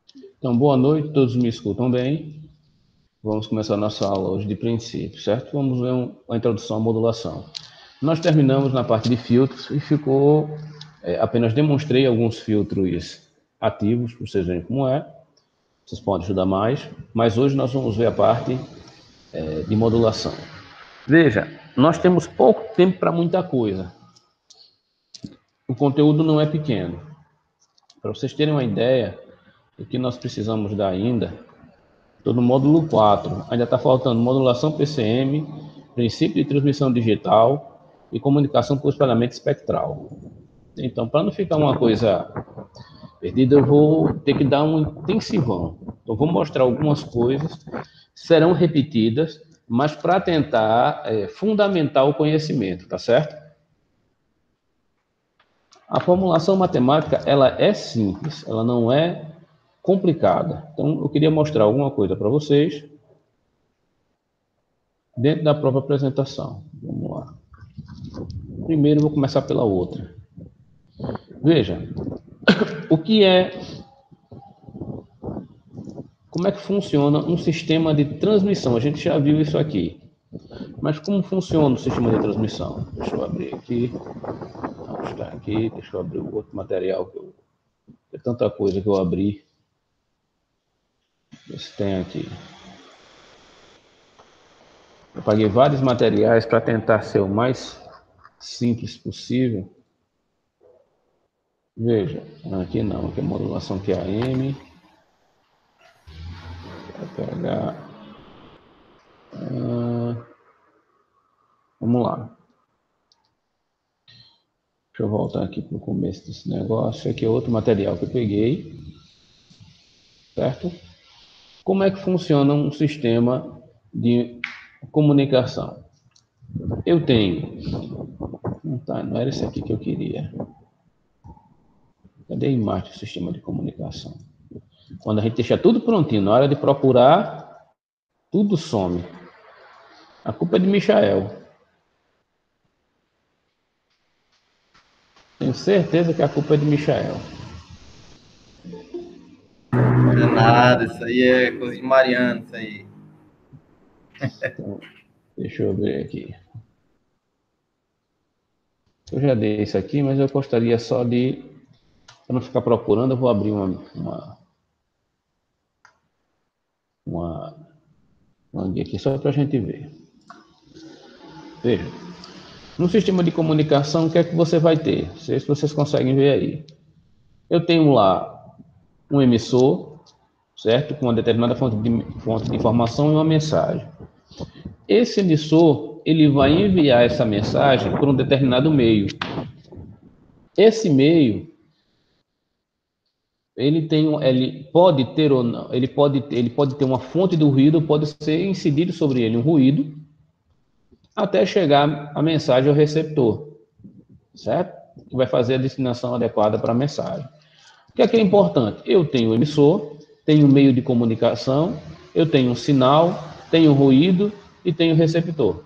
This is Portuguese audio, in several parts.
Então, boa noite, todos me escutam bem. Vamos começar a nossa aula hoje de princípio, certo? Vamos ver uma introdução à modulação. Nós terminamos na parte de filtros e ficou, apenas demonstrei alguns filtros ativos, para vocês verem como é. Vocês podem estudar mais, mas hoje nós vamos ver a parte de modulação. Veja, nós temos pouco tempo para muita coisa. O conteúdo não é pequeno. Para vocês terem uma ideia do que nós precisamos dar ainda, estou no módulo 4. Ainda está faltando modulação PCM, princípio de transmissão digital e comunicação por espalhamento espectral. Então, para não ficar uma coisa perdida, eu vou ter que dar um intensivão. Então, vou mostrar algumas coisas, serão repetidas, mas para tentar fundamentar o conhecimento, tá certo? A formulação matemática, ela é simples, ela não é complicada. Então, eu queria mostrar alguma coisa para vocês dentro da própria apresentação. Vamos lá. Primeiro, eu vou começar pela outra. Veja, o que é... Como é que funciona um sistema de transmissão? A gente já viu isso aqui. Mas como funciona o sistema de transmissão? Deixa eu abrir aqui. Não, está aqui. Deixa eu abrir o outro material. Tem tanta coisa que eu abri. Esse tem aqui. Eu paguei vários materiais para tentar ser o mais simples possível. Veja, aqui não, aqui é modulação QAM. Vou pegar. Vamos lá. Deixa eu voltar aqui para o começo desse negócio. Aqui é outro material que eu peguei. Certo? Como é que funciona um sistema de comunicação? Eu tenho... Não era esse aqui que eu queria. Cadê a imagem do sistema de comunicação? Quando a gente deixa tudo prontinho, na hora de procurar, tudo some. A culpa é de Michael. Tenho certeza que a culpa é de Michael. Não é nada, isso aí é coisa de Mariano, isso aí. Então, deixa eu ver aqui. Eu já dei isso aqui, mas eu gostaria só de... Para não ficar procurando, eu vou abrir uma guia aqui só para a gente ver. Veja. No sistema de comunicação, o que é que você vai ter? Não sei se vocês conseguem ver aí. Eu tenho lá um emissor, certo? Com uma determinada fonte de informação e uma mensagem. Esse emissor, ele vai enviar essa mensagem por um determinado meio. Esse meio, ele pode ter ou não, ele pode ter uma fonte do ruído, pode ser incidido sobre ele um ruído, até chegar a mensagem ao receptor, certo? Que vai fazer a destinação adequada para a mensagem. O que é importante? Eu tenho o emissor, tenho um meio de comunicação, eu tenho um sinal, tenho ruído e tenho receptor.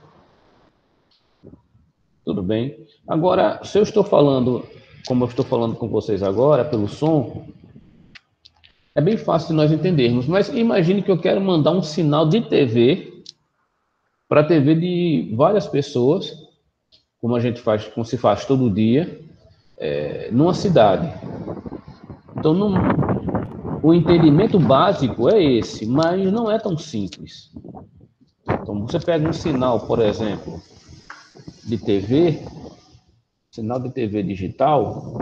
Tudo bem? Agora, se eu estou falando, como eu estou falando com vocês agora, pelo som, é bem fácil de nós entendermos, mas imagine que eu quero mandar um sinal de TV para a TV de várias pessoas, como a gente faz, como se faz todo dia, numa cidade. Então, o entendimento básico é esse, mas não é tão simples. Então, você pega um sinal, por exemplo, de TV, sinal de TV digital,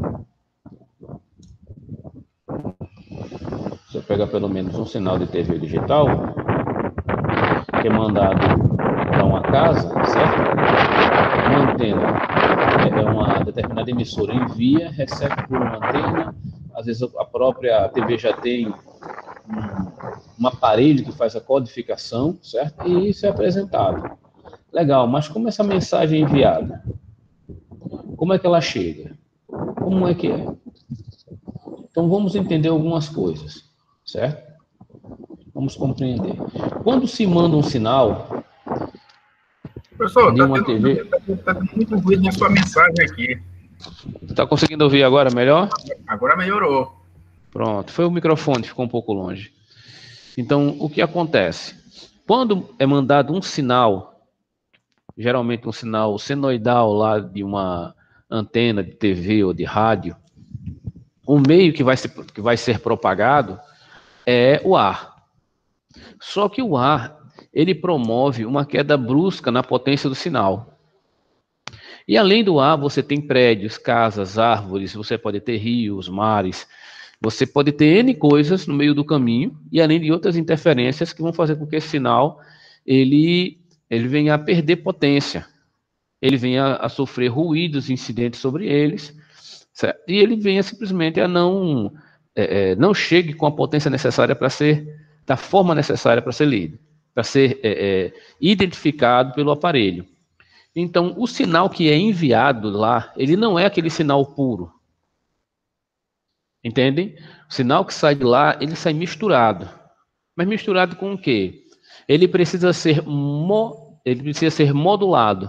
você pega pelo menos um sinal de TV digital, que é mandado para uma casa, certo? Uma antena, uma determinada emissora envia, recebe por uma antena, às vezes a própria TV já tem um aparelho que faz a codificação, certo? E isso é apresentado. Legal, mas como essa mensagem é enviada? Como é que ela chega? Como é que é? Então vamos entender algumas coisas, certo? Vamos compreender. Quando se manda um sinal Professor, de uma TV... tá tendo muito ruído na sua mensagem aqui. Está conseguindo ouvir agora melhor? Agora melhorou. Pronto, foi o microfone, ficou um pouco longe. Então, o que acontece? Quando é mandado um sinal, geralmente um sinal senoidal lá de uma antena de TV ou de rádio, o meio que vai ser propagado é o ar. Só que o ar, ele promove uma queda brusca na potência do sinal. E além do ar, você tem prédios, casas, árvores, você pode ter rios, mares, você pode ter N coisas no meio do caminho, e além de outras interferências que vão fazer com que esse sinal ele venha a perder potência, ele venha a sofrer ruídos, incidentes sobre eles, certo? E ele venha simplesmente a não chegue com a potência necessária para ser, da forma necessária para ser lido, para ser identificado pelo aparelho. Então, o sinal que é enviado lá, ele não é aquele sinal puro. Entendem? O sinal que sai de lá, ele sai misturado. Mas misturado com o quê? Ele precisa ser modulado.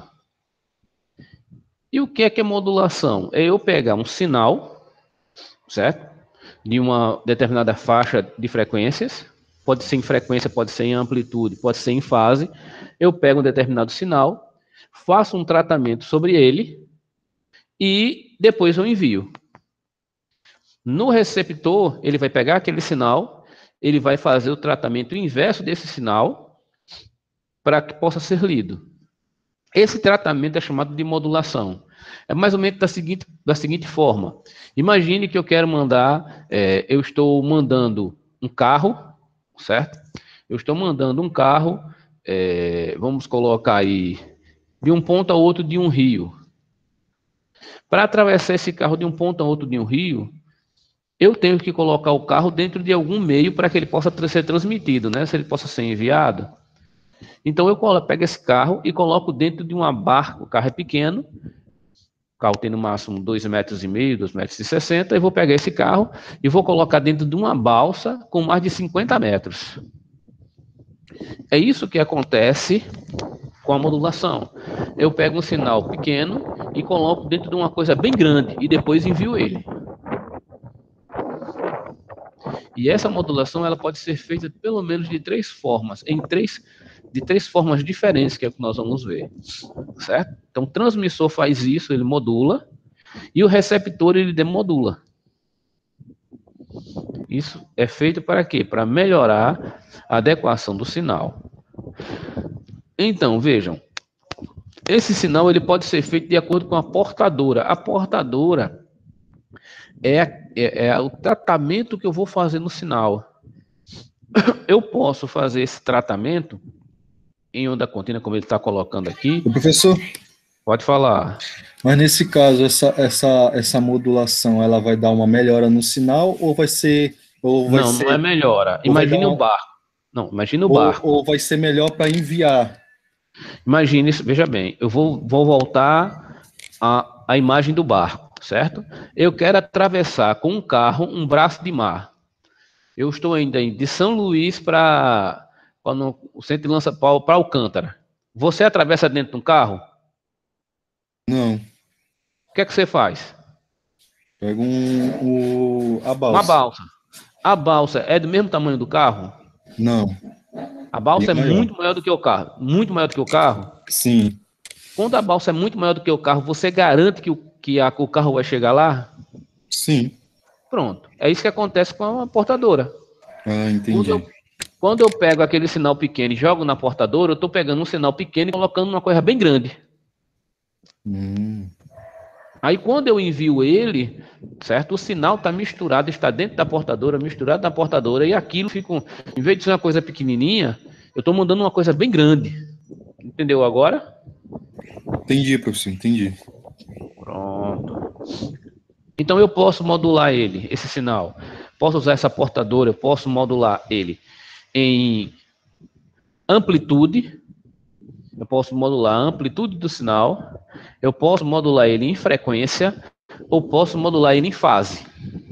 E o que é modulação? É eu pegar um sinal, certo? De uma determinada faixa de frequências, pode ser em frequência, pode ser em amplitude, pode ser em fase. Eu pego um determinado sinal, faço um tratamento sobre ele e depois eu envio. No receptor, ele vai pegar aquele sinal, ele vai fazer o tratamento inverso desse sinal para que possa ser lido. Esse tratamento é chamado de modulação. É mais ou menos da seguinte forma. Imagine que eu quero mandar, eu estou mandando um carro, certo? Eu estou mandando um carro, vamos colocar aí, de um ponto a outro de um rio. Para atravessar esse carro de um ponto a outro de um rio, eu tenho que colocar o carro dentro de algum meio para que ele possa ser transmitido, né? Se ele possa ser enviado. Então eu pego esse carro e coloco dentro de uma barca. O carro é pequeno, o carro tem no máximo 2,5 metros, 2,60 metros, e vou pegar esse carro e vou colocar dentro de uma balsa com mais de 50 metros. É isso que acontece com a modulação. Eu pego um sinal pequeno e coloco dentro de uma coisa bem grande e depois envio ele. E essa modulação ela pode ser feita pelo menos de 3 formas, de três formas diferentes, que é o que nós vamos ver, certo? Então, o transmissor faz isso, ele modula, e o receptor ele demodula. Isso é feito para quê? Para melhorar a adequação do sinal. Então, vejam, esse sinal ele pode ser feito de acordo com a portadora. A portadora é o tratamento que eu vou fazer no sinal. Eu posso fazer esse tratamento em onda contínua, como ele está colocando aqui. Professor, Pode falar. mas nesse caso, essa modulação, ela vai dar uma melhora no sinal ou vai ser... Não é melhora. Imagine o barco. Não, imagine o barco. Ou vai ser melhor para enviar. Imagine isso, veja bem, eu vou voltar à imagem do barco, certo? Eu quero atravessar com um carro um braço de mar. Eu estou indo de São Luís para o centro de Lança Paulo, para Alcântara. Você atravessa dentro de um carro? Não. O que é que você faz? Pega a balsa. Uma balsa. A balsa é do mesmo tamanho do carro? Não. A balsa Bem é maior. muito maior do que o carro. Muito maior do que o carro? Sim. Quando a balsa é muito maior do que o carro, você garante que o carro vai chegar lá? Sim. Pronto. É isso que acontece com a portadora. Ah, entendi. Quando eu pego aquele sinal pequeno e jogo na portadora, eu estou pegando um sinal pequeno e colocando numa coisa bem grande. Aí quando eu envio ele, certo? O sinal está misturado, está dentro da portadora, misturado na portadora, e aquilo fica, em vez de ser uma coisa pequenininha, eu estou mandando uma coisa bem grande. Entendeu agora? Entendi, professor, entendi. Pronto. Então eu posso modular ele, esse sinal. Posso usar essa portadora, eu posso modular ele em amplitude. Eu posso modular a amplitude do sinal. Eu posso modular ele em frequência. Ou posso modular ele em fase.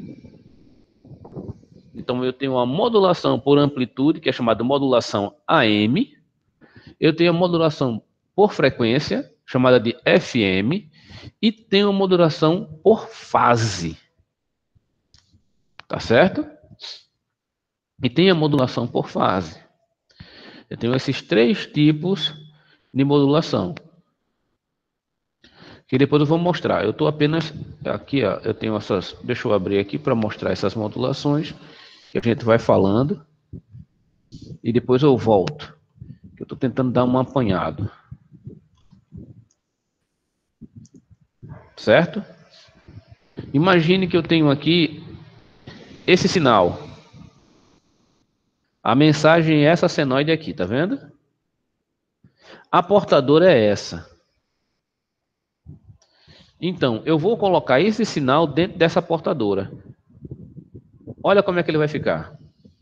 Então eu tenho uma modulação por amplitude, que é chamada modulação AM. Eu tenho a modulação por frequência, chamada de FM. E tenho a modulação por fase. Tá certo? E tem a modulação por fase. Eu tenho esses 3 tipos de modulação, que depois eu vou mostrar. Eu estou apenas aqui, ó, eu tenho essas, deixa eu abrir aqui para mostrar essas modulações, que a gente vai falando, e depois eu volto. Eu estou tentando dar um apanhado. Certo? Imagine que eu tenho aqui esse sinal. A mensagem é essa senoide aqui, tá vendo? A portadora é essa. Então, eu vou colocar esse sinal dentro dessa portadora. Olha como é que ele vai ficar.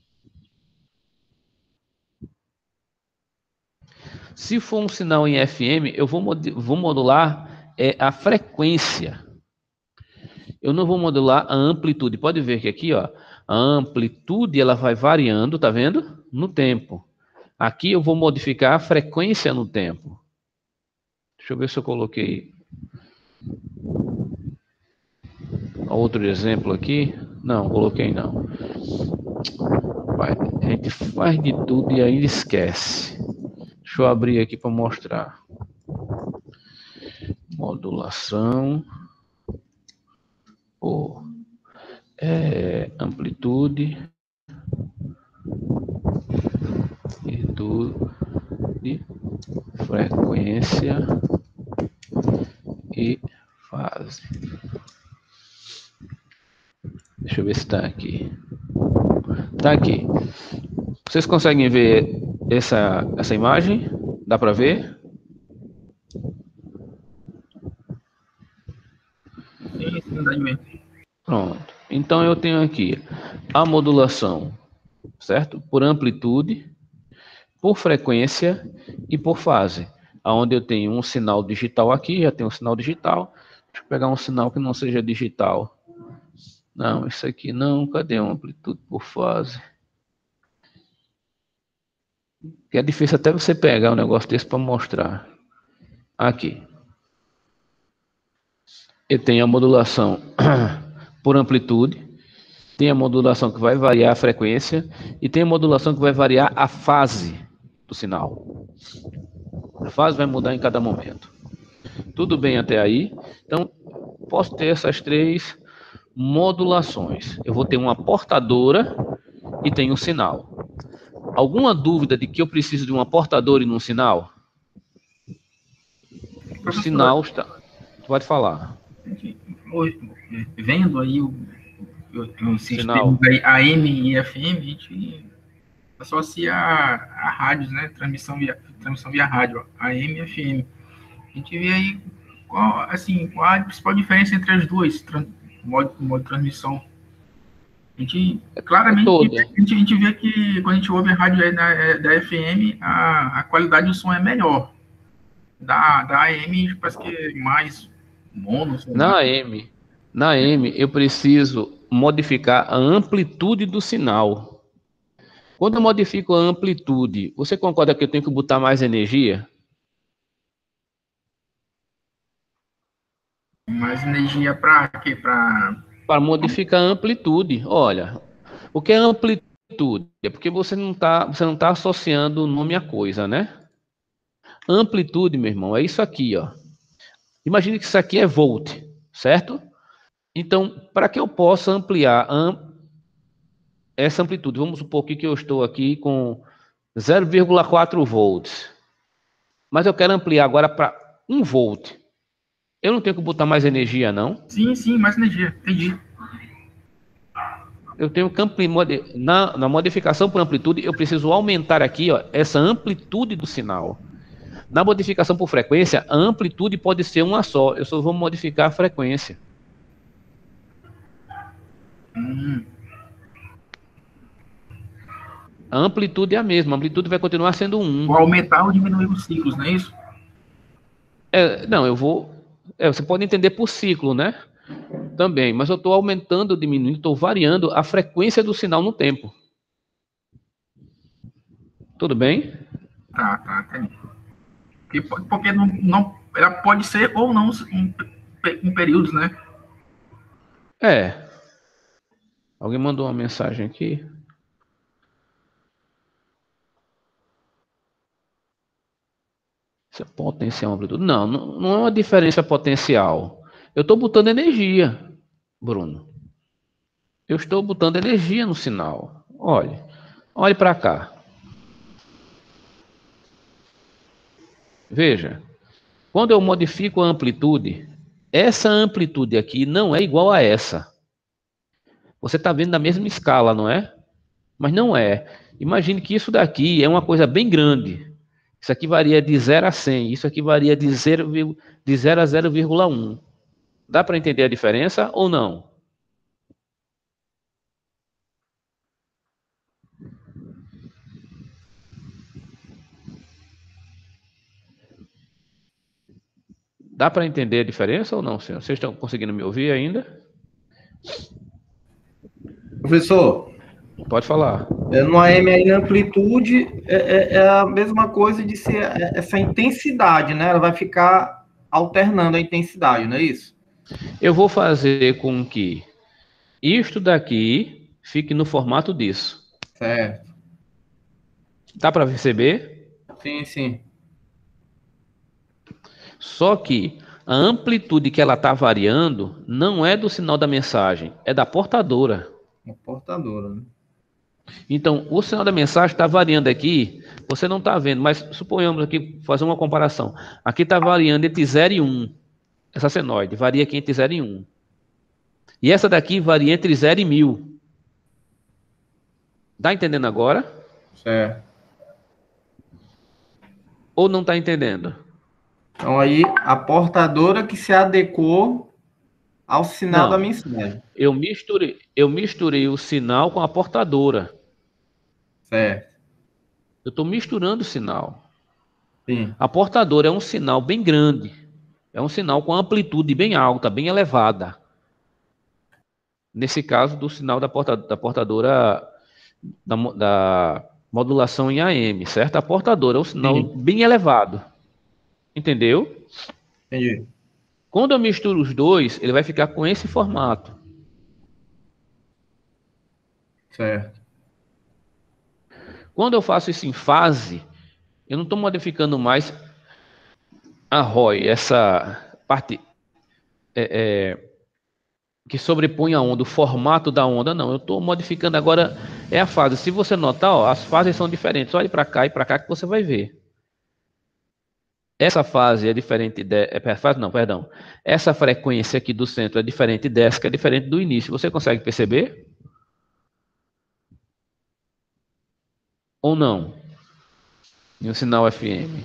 Se for um sinal em FM, eu vou modular a frequência. Eu não vou modular a amplitude. Pode ver que aqui, ó, a amplitude ela vai variando, tá vendo? No tempo. Aqui eu vou modificar a frequência no tempo. Deixa eu ver se eu coloquei outro exemplo aqui. Não, coloquei não. A gente faz de tudo e ainda esquece. Deixa eu abrir aqui para mostrar. Modulação por amplitude de frequência e fase. Deixa eu ver se está aqui. Está aqui. Vocês conseguem ver essa imagem? Dá para ver? Sim, dá de ver. Pronto. Então eu tenho aqui a modulação, certo? Por amplitude, por frequência e por fase. Onde eu tenho um sinal digital aqui, já tenho um sinal digital. Deixa eu pegar um sinal que não seja digital. Não, isso aqui não. Cadê a amplitude por fase? Que é difícil até você pegar um negócio desse para mostrar. Aqui. Eu tenho a modulação por amplitude, tem a modulação que vai variar a frequência e tem a modulação que vai variar a fase do sinal. A fase vai mudar em cada momento. Tudo bem até aí? Então, posso ter essas 3 modulações. Eu vou ter uma portadora e tenho um sinal. Alguma dúvida de que eu preciso de uma portadora e não um sinal? O sinal está... Pode falar. Vendo aí o Sinal. sistema AM e FM, a gente associa a rádios, né? Transmissão via rádio, AM e FM. A gente vê aí qual a principal diferença entre as duas, modo de transmissão. A gente, claramente, a gente vê que quando a gente ouve a rádio da FM, a qualidade do som é melhor. Da AM parece que é mais mono. Na AM, eu preciso modificar a amplitude do sinal. Quando eu modifico a amplitude, você concorda que eu tenho que botar mais energia? Mais energia para quê? Para modificar a amplitude. Olha, o que é amplitude? É porque você não tá associando o nome à coisa, né? Amplitude, meu irmão, é isso aqui, ó. Imagine que isso aqui é volt, certo? Então, para que eu possa ampliar essa amplitude, vamos supor que eu estou aqui com 0,4 volts, mas eu quero ampliar agora para 1 volt. Eu não tenho que botar mais energia, não? Sim, mais energia, entendi. Eu tenho que ampliar, na modificação por amplitude, eu preciso aumentar aqui, ó, essa amplitude do sinal. Na modificação por frequência, a amplitude pode ser uma só, eu só vou modificar a frequência. A amplitude é a mesma, a amplitude vai continuar sendo 1. Vou aumentar ou diminuir os ciclos, não é isso? Não, eu vou... você pode entender por ciclo, né? Também, mas eu estou aumentando ou diminuindo, estou variando a frequência do sinal no tempo. Tudo bem? Tá, entendi. Porque não, ela pode ser ou não em períodos, né? Alguém mandou uma mensagem aqui? Isso é potencial amplitude? Não, não é uma diferença potencial. Eu estou botando energia, Bruno. Eu estou botando energia no sinal. Olhe para cá. Veja, quando eu modifico a amplitude, essa amplitude aqui não é igual a essa. Você está vendo na mesma escala, não é? Mas não é. Imagine que isso daqui é uma coisa bem grande. Isso aqui varia de 0 a 100. Isso aqui varia de 0 a 0,1. Dá para entender a diferença ou não? Dá para entender a diferença ou não, senhor? Vocês estão conseguindo me ouvir ainda? Professor, Pode falar. no AM aí na amplitude é a mesma coisa de ser essa intensidade, né? Ela vai ficar alternando a intensidade, não é isso? Eu vou fazer com que isto daqui fique no formato disso. Certo. Dá para perceber? Sim, sim. Só que a amplitude que ela está variando não é do sinal da mensagem, é da portadora. Uma portadora, né? Então, o sinal da mensagem está variando aqui, você não está vendo, mas suponhamos aqui, fazer uma comparação. Aqui está variando entre 0 e 1. Essa senoide varia aqui entre 0 e 1. E essa daqui varia entre 0 e 1000. Está entendendo agora? Certo. Ou não está entendendo? Então aí a portadora que se adequou ao sinal da Não. mensagem. Eu misturei o sinal com a portadora. Certo. Eu estou misturando o sinal. Sim. A portadora é um sinal bem grande. É um sinal com amplitude bem alta, bem elevada. Nesse caso, do sinal da portadora da modulação em AM, certo? A portadora é um sinal Sim. bem elevado. Entendeu? Entendi. Quando eu misturo os dois, ele vai ficar com esse formato. Certo. Quando eu faço isso em fase, eu não estou modificando mais a ROI, essa parte que sobrepõe a onda, o formato da onda, não. Eu estou modificando agora a fase. Se você notar, ó, as fases são diferentes. Olhe para cá e para cá que você vai ver. Essa fase é diferente Essa frequência aqui do centro é diferente dessa, que é diferente do início. Você consegue perceber? Ou não? Em um sinal FM.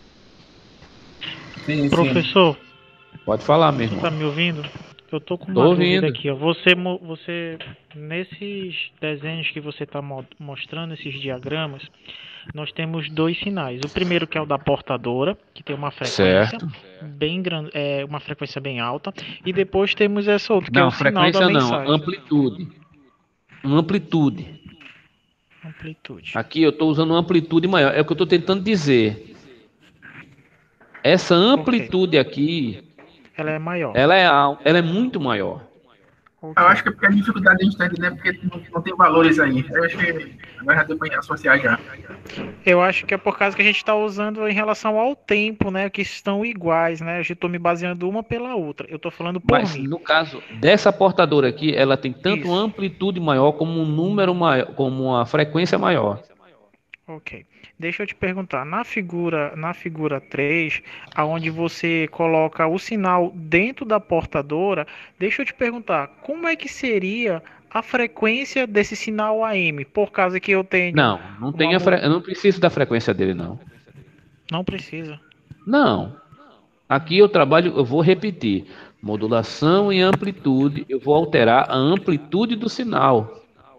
Sim, Professor, Pode falar, meu você irmão. está me ouvindo? Eu tô com Tô uma ouvindo. dúvida aqui, ó. Você nesses desenhos que você está mostrando, esses diagramas, nós temos dois sinais. O primeiro que é o da portadora, que tem uma frequência Certo. bem grande, uma frequência bem alta, e depois temos essa outra que é Não, o sinal da frequência não, mensagem. amplitude. Amplitude. Amplitude. Aqui eu estou usando uma amplitude maior. É o que eu estou tentando dizer. Essa amplitude aqui, Ela é maior. ela é alta, ela é muito maior. Eu acho que é porque a dificuldade a gente está entendendo é porque não tem valores aí. Eu acho que agora já deu para associar já. Eu acho que é por causa que a gente está usando em relação ao tempo, né? Que estão iguais, né? Eu estou me baseando uma pela outra. Eu estou falando por Mas mim. no caso dessa portadora aqui, ela tem tanto Isso. uma amplitude maior como um número maior, como uma frequência maior. Ok. Deixa eu te perguntar, na figura 3, aonde você coloca o sinal dentro da portadora, deixa eu te perguntar, como é que seria a frequência desse sinal AM? Por causa que eu tenho Não tem eu não preciso da frequência dele, não. Não precisa. Não. Aqui eu vou repetir. Modulação e amplitude, eu vou alterar a amplitude do sinal.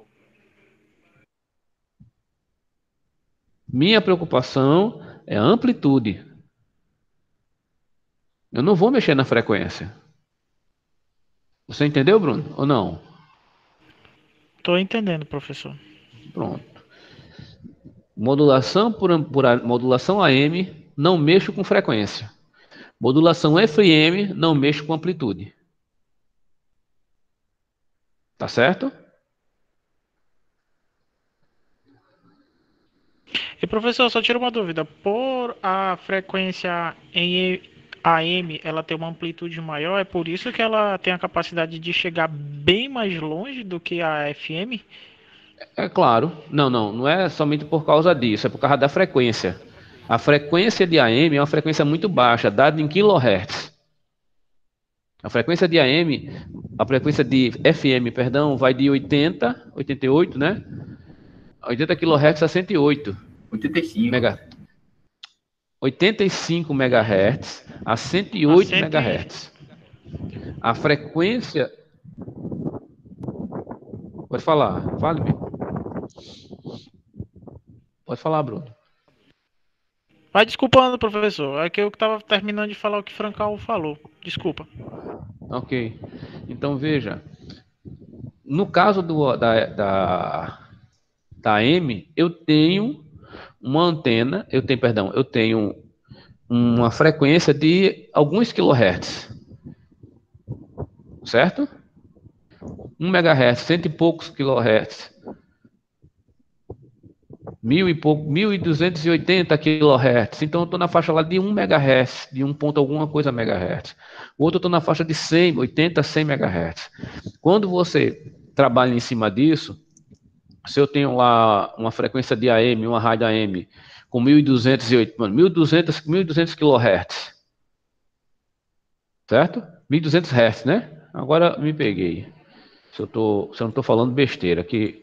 Minha preocupação é a amplitude. Eu não vou mexer na frequência. Você entendeu, Bruno? Ou não? Estou entendendo, professor. Pronto. Modulação modulação AM, não mexo com frequência. Modulação FM, não mexo com amplitude. Tá certo? E professor, só tira uma dúvida. Por a frequência em AM ela tem uma amplitude maior, é por isso que ela tem a capacidade de chegar bem mais longe do que a FM? É claro, não é somente por causa disso, é por causa da frequência. A frequência de AM é uma frequência muito baixa, dada em kHz. A frequência de AM, a frequência de FM, perdão, vai de 80, 88, né? 80 kHz a 108 85. mega, 85 MHz a A 108 cento e... MHz. A frequência... Pode falar, fale-me. Pode falar, Bruno. Vai desculpando, professor. É que eu estava terminando de falar o que Francal falou. Desculpa. Ok. Então, veja. No caso da AM, eu tenho uma antena, eu tenho uma frequência de alguns kilohertz, certo? 1 megahertz, cento e poucos kilohertz, 1.280 kilohertz. Então eu estou na faixa lá de 1 megahertz, de 1 ponto alguma coisa megahertz. O outro eu estou na faixa de 100, 80, 100 megahertz. Quando você trabalha em cima disso, se eu tenho lá uma frequência de AM, uma rádio AM, com 1.200 kHz, certo? 1.200 Hz, né? Agora me peguei. Se eu não estou falando besteira aqui.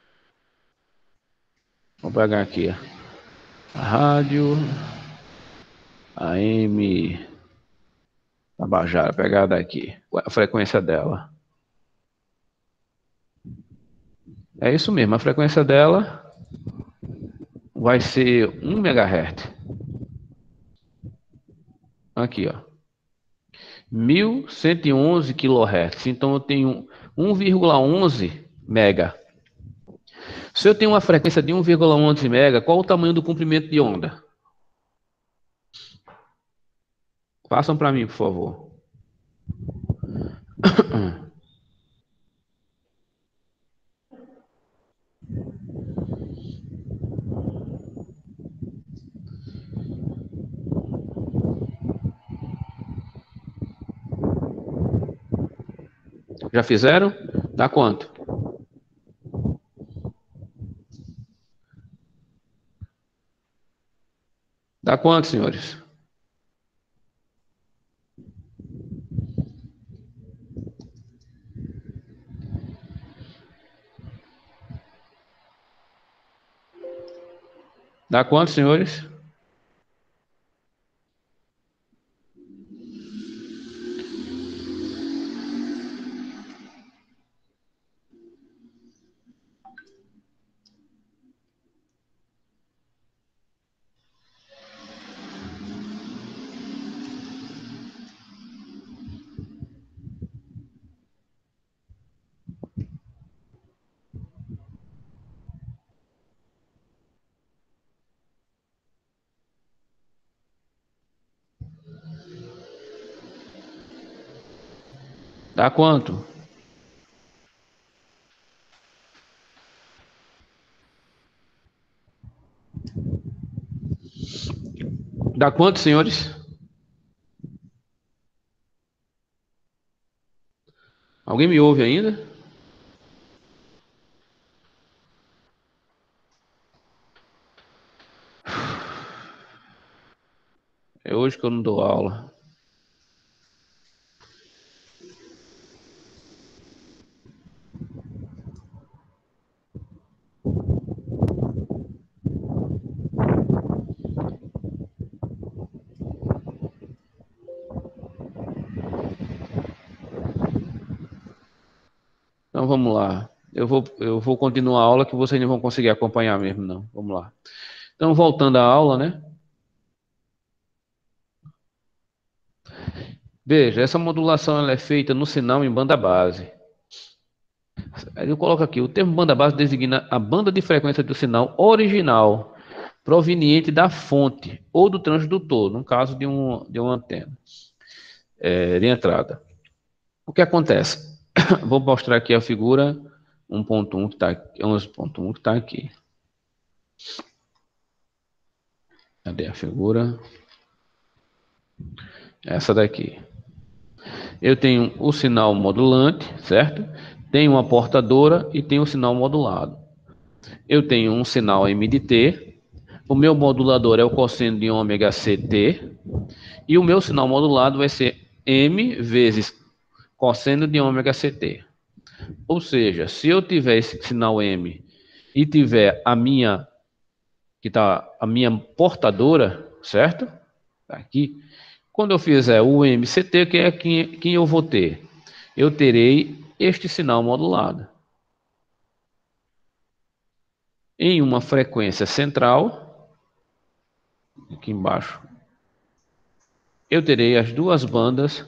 Vou pegar aqui. A rádio AM Tabajara, pegar daqui. A frequência dela. É isso mesmo, a frequência dela vai ser 1 MHz. Aqui, ó. 1.111 kHz. Então eu tenho 1,11 mega. Se eu tenho uma frequência de 1,11 mega, qual o tamanho do comprimento de onda? Façam para mim, por favor. Já fizeram? Dá quanto? Dá quanto, senhores? Dá quanto, senhores? Dá quanto? Dá quanto, senhores? Alguém me ouve ainda? É hoje que eu não dou aula. Então vamos lá. Eu vou continuar a aula que vocês não vão conseguir acompanhar mesmo, não. Vamos lá. Então, voltando à aula, né? Veja, essa modulação ela é feita no sinal em banda base. Aí eu coloco aqui, o termo banda base designa a banda de frequência do sinal original, proveniente da fonte ou do transdutor, no caso de uma antena de entrada. O que acontece? Vou mostrar aqui a figura 1.1 que está aqui, 11.1 que está aqui. Cadê a figura? Essa daqui. Eu tenho o sinal modulante, certo? Tenho uma portadora e tenho o sinal modulado. Eu tenho um sinal M de T. O meu modulador é o cosseno de ômega CT. E o meu sinal modulado vai ser M vezes cosseno de ômega CT. Ou seja, se eu tiver esse sinal M e tiver a minha portadora, certo? Aqui. Quando eu fizer o MCT, quem eu vou ter? Eu terei este sinal modulado em uma frequência central, aqui embaixo. Eu terei as duas bandas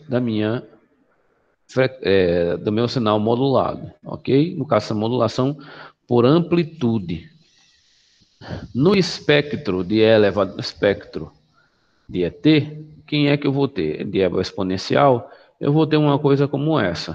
do meu sinal modulado, ok? No caso, a modulação por amplitude. No espectro de E elevado ao espectro de ET, quem é que eu vou ter? De ébano exponencial, eu vou ter uma coisa como essa.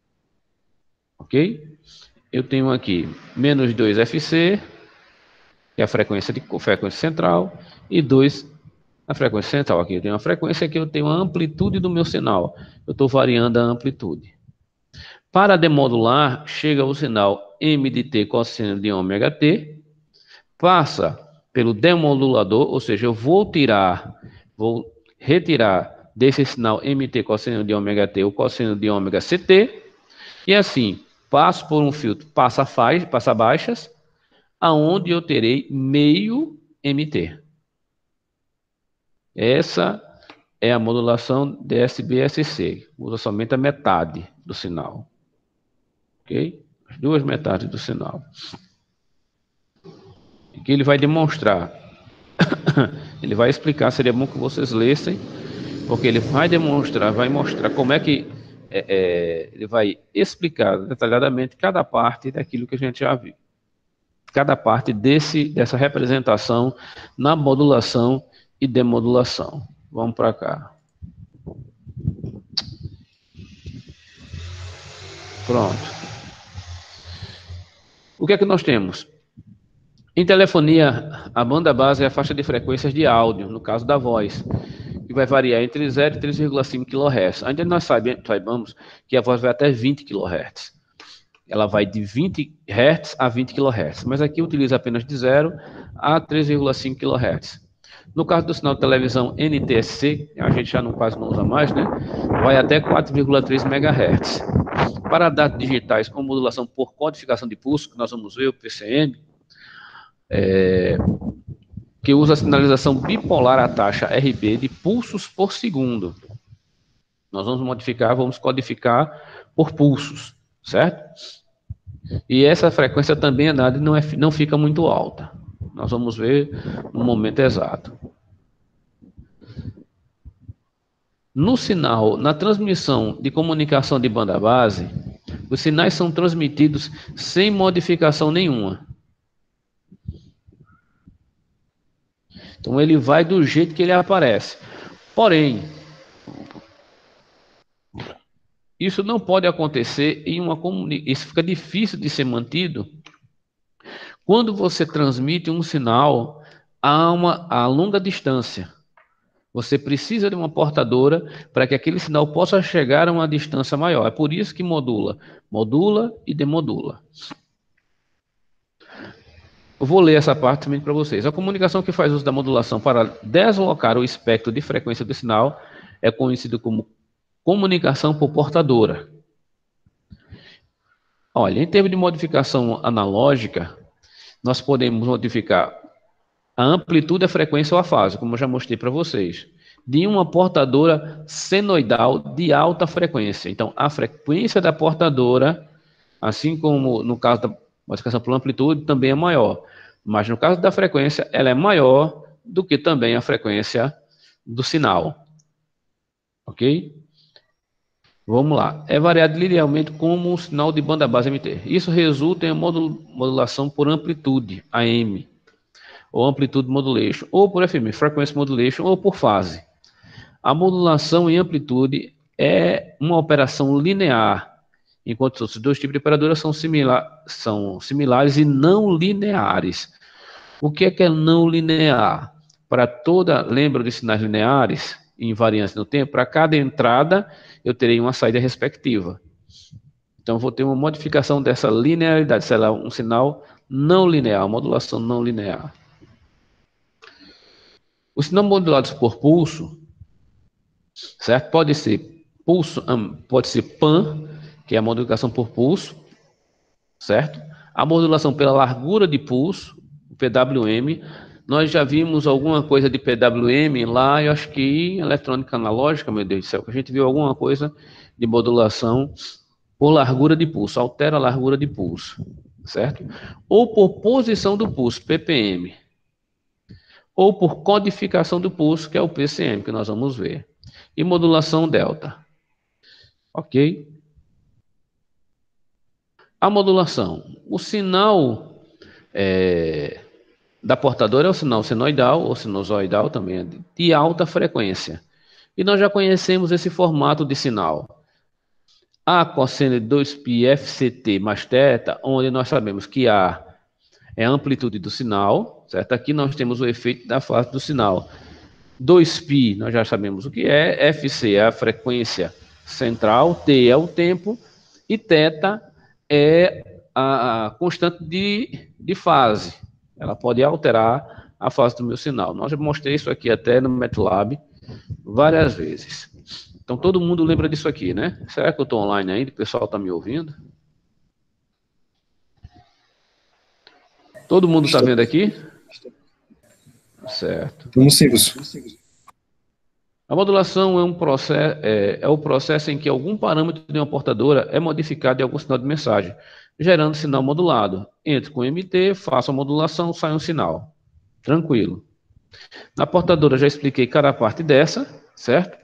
Ok? Eu tenho aqui menos 2 FC, que é a frequência central, e 2 a frequência central. Aqui eu tenho uma frequência que eu tenho a amplitude do meu sinal. Eu estou variando a amplitude. Para demodular, chega o sinal M de T cosseno de ômega T, passa pelo demodulador, ou seja, eu vou retirar desse sinal MT cosseno de ômega T o cosseno de ômega CT, e assim, passo por um filtro passa baixas, aonde eu terei meio MT. Essa é a modulação DSB-SC, usa somente a metade do sinal. Ok? As duas metades do sinal. E que ele vai demonstrar, ele vai explicar, seria bom que vocês lessem, porque ele vai demonstrar, vai mostrar como é que ele vai explicar detalhadamente cada parte daquilo que a gente já viu. Cada parte dessa representação na modulação e demodulação. Vamos para cá. Pronto. O que é que nós temos? Em telefonia, a banda base é a faixa de frequências de áudio, no caso da voz, que vai variar entre 0 e 3,5 kHz. Ainda nós saibamos que a voz vai até 20 kHz. Ela vai de 20 Hz a 20 kHz, mas aqui utiliza apenas de 0 a 3,5 kHz. No caso do sinal de televisão NTSC, a gente já quase não usa mais, né? Vai até 4,3 MHz. Para dados digitais com modulação por codificação de pulso, que nós vamos ver, o PCM, que usa a sinalização bipolar à taxa RB de pulsos por segundo. Nós vamos codificar por pulsos, certo? E essa frequência também é dada e não fica muito alta. Nós vamos ver no momento exato. No sinal, na transmissão de comunicação de banda base, os sinais são transmitidos sem modificação nenhuma. Então ele vai do jeito que ele aparece. Porém, isso não pode acontecer em uma comunicação. Isso fica difícil de ser mantido quando você transmite um sinal a longa distância. Você precisa de uma portadora para que aquele sinal possa chegar a uma distância maior. É por isso que modula e demodula. Eu vou ler essa parte também para vocês. A comunicação que faz uso da modulação para deslocar o espectro de frequência do sinal é conhecido como comunicação por portadora. Olha, em termos de modificação analógica, nós podemos modificar a amplitude, a frequência ou a fase, como eu já mostrei para vocês, de uma portadora senoidal de alta frequência. Então, a frequência da portadora, assim como no caso da modificação por amplitude, também é maior. Mas no caso da frequência, ela é maior do que também a frequência do sinal. Ok? Vamos lá. É variado linearmente como um sinal de banda base MT. Isso resulta em modulação por amplitude, AM, ou amplitude modulation, ou por FM, frequency modulation, ou por fase. A modulação em amplitude é uma operação linear, enquanto os dois tipos de operadoras são similares e não lineares. O que é não linear? para toda, lembra de sinais lineares invariantes no tempo? Para cada entrada, eu terei uma saída respectiva. Então, vou ter uma modificação dessa linearidade, será um sinal não linear, modulação não linear. O sinal modulado por pulso, certo? Pode ser pulso, pode ser PAN, que é a modulação por pulso, certo? A modulação pela largura de pulso, PWM. Nós já vimos alguma coisa de PWM lá, eu acho que em eletrônica analógica, meu Deus do céu, que a gente viu alguma coisa de modulação por largura de pulso, altera a largura de pulso, certo? Ou por posição do pulso, ppm. Ou por codificação do pulso, que é o PCM, que nós vamos ver. E modulação delta. Ok? A modulação. O sinal da portadora é o sinal senoidal, ou sinusoidal também, de alta frequência. E nós já conhecemos esse formato de sinal. A cosseno de 2π FCT mais θ, onde nós sabemos que A é a amplitude do sinal, certo? Aqui nós temos o efeito da fase do sinal. 2π, nós já sabemos o que é, FC é a frequência central, T é o tempo, e θ é a constante de fase. Ela pode alterar a fase do meu sinal. Nós já mostrei isso aqui até no MATLAB várias vezes. Então, todo mundo lembra disso aqui, né? Será que eu estou online ainda? O pessoal está me ouvindo? Todo mundo está vendo aqui? Certo. Vamos sim, A modulação é o processo em que algum parâmetro de uma portadora é modificado em algum sinal de mensagem, gerando sinal modulado. Entre com MT, faço a modulação, sai um sinal. Tranquilo. Na portadora já expliquei cada parte dessa, certo?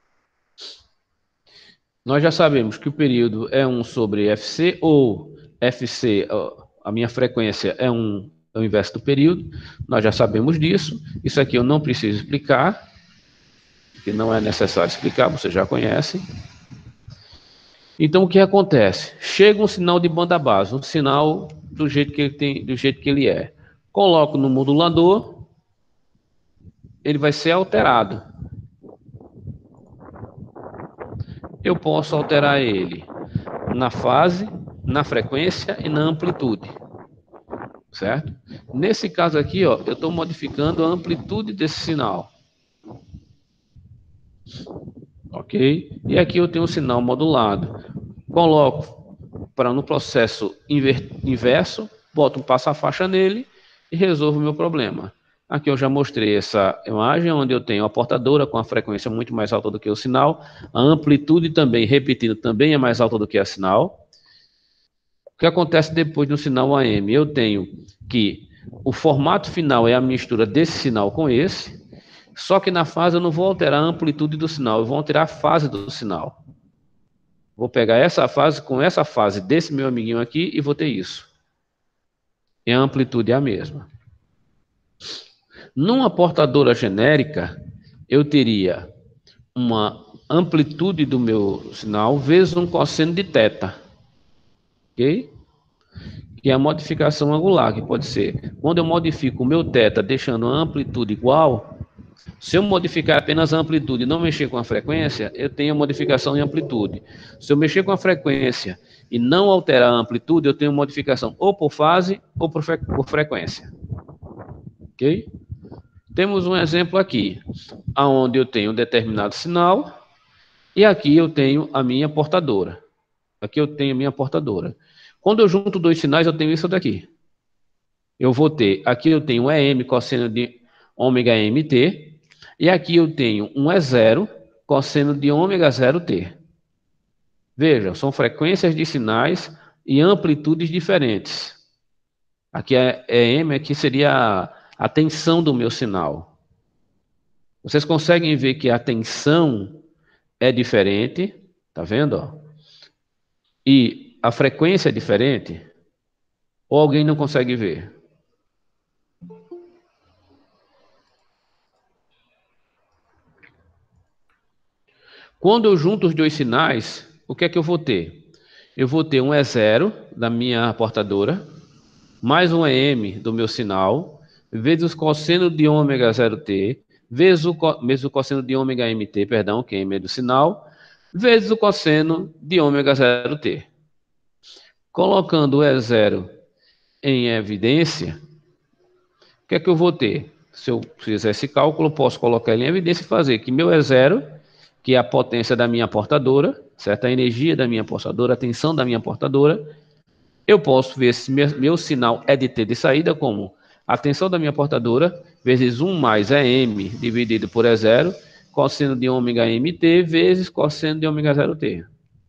Nós já sabemos que o período é 1 sobre FC, ou FC, a minha frequência é o inverso do período. Nós já sabemos disso. Isso aqui eu não preciso explicar, porque não é necessário explicar, você já conhece. Então, o que acontece? Chega um sinal de banda base, um sinal do jeito que ele tem, do jeito que ele é. Coloco no modulador, ele vai ser alterado. Eu posso alterar ele na fase, na frequência e na amplitude, certo? Nesse caso aqui, ó, eu estou modificando a amplitude desse sinal, ok? E aqui eu tenho um sinal modulado. Coloco no processo inverso, boto um passa-faixa nele e resolvo o meu problema. Aqui eu já mostrei essa imagem, onde eu tenho a portadora com a frequência muito mais alta do que o sinal. A amplitude também, repetindo, também é mais alta do que a sinal. O que acontece depois do sinal AM? Eu tenho que o formato final é a mistura desse sinal com esse, só que na fase eu não vou alterar a amplitude do sinal, eu vou alterar a fase do sinal. Vou pegar essa fase com essa fase desse meu amiguinho aqui e vou ter isso. E a amplitude é a mesma. Numa portadora genérica, eu teria uma amplitude do meu sinal vezes um cosseno de θ. Ok? Que é a modificação angular, que pode ser, quando eu modifico o meu θ deixando a amplitude igual, se eu modificar apenas a amplitude e não mexer com a frequência, eu tenho a modificação em amplitude. Se eu mexer com a frequência e não alterar a amplitude, eu tenho modificação ou por fase ou por frequência. Ok? Temos um exemplo aqui, onde eu tenho um determinado sinal, e aqui eu tenho a minha portadora. Aqui eu tenho a minha portadora. Quando eu junto dois sinais, eu tenho isso daqui. Eu vou ter, aqui eu tenho um EM cosseno de ômega MT, e aqui eu tenho um E0 cosseno de ômega 0T. Veja, são frequências de sinais e amplitudes diferentes. Aqui é EM, aqui seria a tensão do meu sinal. Vocês conseguem ver que a tensão é diferente, tá vendo? Ó? E a frequência é diferente? Ou alguém não consegue ver? Quando eu junto os dois sinais, o que é que eu vou ter? Eu vou ter um E0 da minha portadora, mais um EM do meu sinal, vezes o cosseno de ômega 0t, vezes o cosseno de ômega mt, perdão, que é m do sinal, vezes o cosseno de ômega 0t. Colocando o E0 em evidência, o que é que eu vou ter? Se eu fizer esse cálculo, eu posso colocar ele em evidência e fazer que meu E0, que é a potência da minha portadora, certo? A energia da minha portadora, a tensão da minha portadora, eu posso ver se meu sinal é de T de saída como a tensão da minha portadora vezes 1 mais EM dividido por E0, cosseno de ômega MT vezes cosseno de ômega 0T.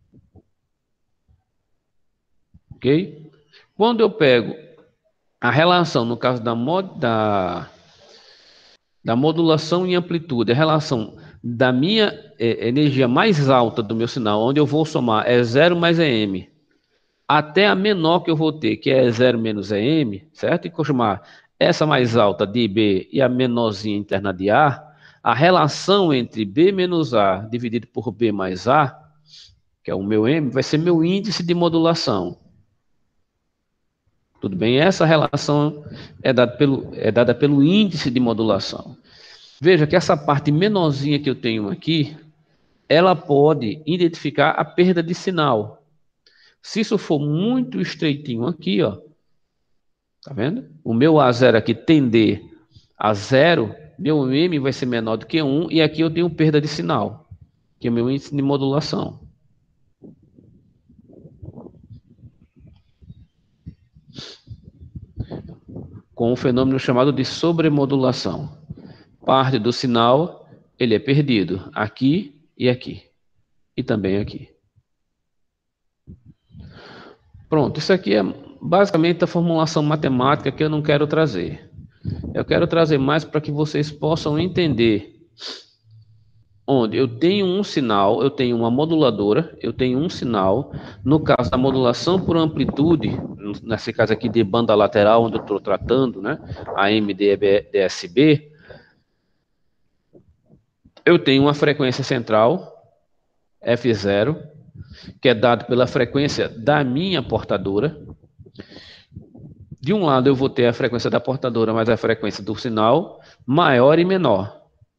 Ok? Quando eu pego a relação, no caso da modulação em amplitude, a relação da minha energia mais alta do meu sinal, onde eu vou somar E0 mais EM, até a menor que eu vou ter, que é E0 menos EM, certo? E vou chamar essa mais alta de B e a menorzinha interna de a relação entre B menos A dividido por B mais A, que é o meu M, vai ser meu índice de modulação. Tudo bem? Essa relação é dada pelo índice de modulação. Veja que essa parte menorzinha que eu tenho aqui, ela pode identificar a perda de sinal. Se isso for muito estreitinho aqui, ó, tá vendo? O meu A0 aqui tender a 0, meu M vai ser menor do que 1, e aqui eu tenho perda de sinal, que é o meu índice de modulação. Com um fenômeno chamado de sobremodulação. Parte do sinal, ele é perdido aqui e aqui. E também aqui. Pronto, isso aqui é basicamente a formulação matemática que eu não quero trazer. Eu quero trazer mais para que vocês possam entender onde eu tenho um sinal, eu tenho uma moduladora, eu tenho um sinal, no caso da modulação por amplitude, nesse caso aqui de banda lateral, onde eu estou tratando, né, a MDSB, eu tenho uma frequência central, F0, que é dado pela frequência da minha portadora. De um lado eu vou ter a frequência da portadora, mais a frequência do sinal, maior e menor.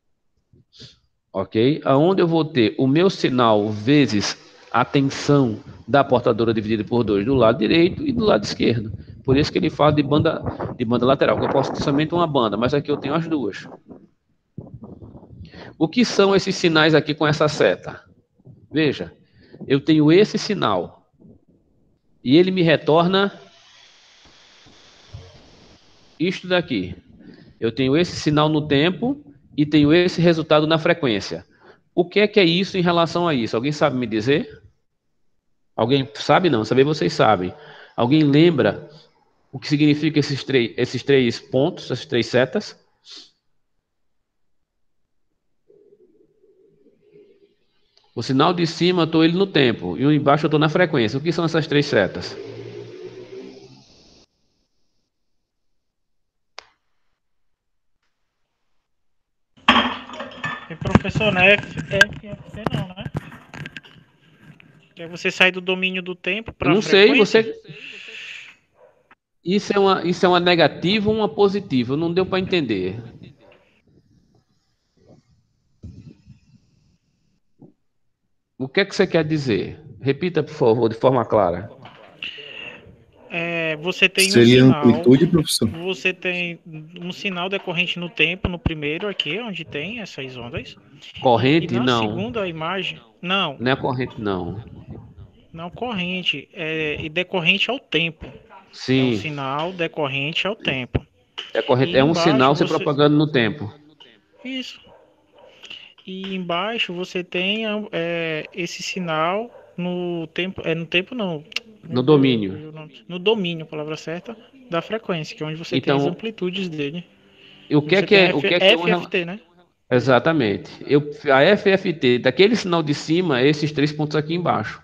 Ok? Aonde eu vou ter o meu sinal vezes a tensão da portadora dividida por 2 do lado direito e do lado esquerdo. Por isso que ele fala de banda lateral, que eu posso ter somente uma banda, mas aqui eu tenho as duas. O que são esses sinais aqui com essa seta? Veja, eu tenho esse sinal e ele me retorna isto daqui. Eu tenho esse sinal no tempo e tenho esse resultado na frequência. O que é isso em relação a isso? Alguém sabe me dizer? Alguém sabe? Não, saber vocês sabem. Alguém lembra o que significa esses três pontos, essas três setas? O sinal de cima eu estou ele no tempo e o embaixo eu estou na frequência. O que são essas três setas? E professor, não é FFT não, né? Que é você sair do domínio do tempo para Não sei, Isso é uma negativa ou uma positiva? Não deu para entender. O que é que você quer dizer? Repita, por favor, de forma clara. Você tem Seria um sinal, amplitude, professor? Você tem um sinal decorrente no tempo, no primeiro aqui, onde tem essas ondas. Corrente, e na não. segunda imagem, não Não é corrente, não. não corrente, e decorrente ao tempo. Sim. É um sinal decorrente ao tempo. É corrente, E é um embaixo sinal se propagando no tempo. Isso. E embaixo você tem esse sinal no tempo, no tempo não. No domínio. No domínio, a palavra certa, da frequência, que é onde você tem as Então, amplitudes dele. o que é que é FFT, né? Exatamente. A FFT, daquele sinal de cima, é esses 3 pontos aqui embaixo.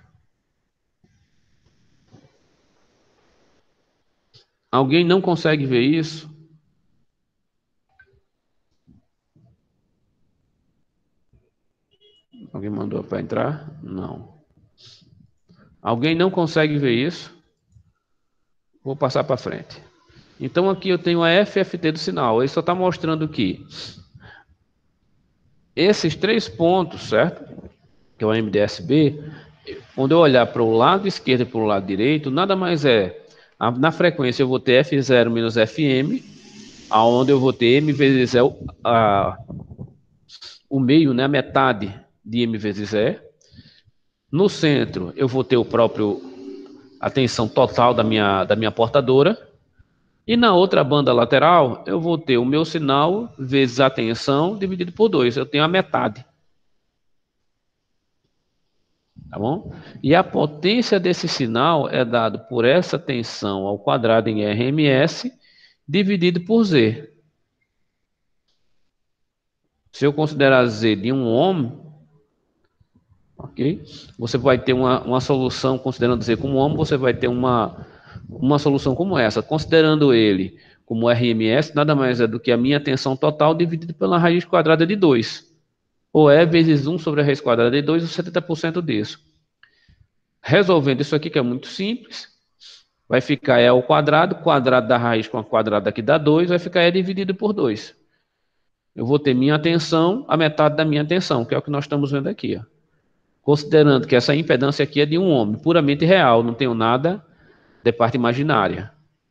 Alguém não consegue ver isso? Alguém mandou para entrar? Não. Alguém não consegue ver isso? Vou passar para frente. Então aqui eu tenho a FFT do sinal. Ele só está mostrando que esses 3 pontos, certo? Que é o MDSB, quando eu olhar para o lado esquerdo e para o lado direito, nada mais é. Na frequência eu vou ter F0 menos FM, aonde eu vou ter M vezes E, o meio, né, a metade de M vezes E. No centro eu vou ter a tensão total da minha portadora. E na outra banda lateral, eu vou ter o meu sinal vezes a tensão dividido por 2. Eu tenho a metade. Tá bom? E a potência desse sinal é dado por essa tensão ao quadrado em RMS dividido por Z. Se eu considerar Z de 1 ohm, ok? Você vai ter uma solução, considerando Z como ohm, você vai ter uma solução como essa. Considerando ele como RMS, nada mais é do que a minha tensão total dividida pela raiz quadrada de 2. Ou E vezes 1 sobre a raiz quadrada de 2, ou 70% disso. Resolvendo isso aqui, que é muito simples, vai ficar E ao quadrado da raiz com a quadrada aqui dá 2, vai ficar E dividido por 2. Eu vou ter minha tensão, a metade da minha tensão, que é o que nós estamos vendo aqui. Ó. Considerando que essa impedância aqui é de 1 ohm, puramente real, não tenho nada de parte imaginária.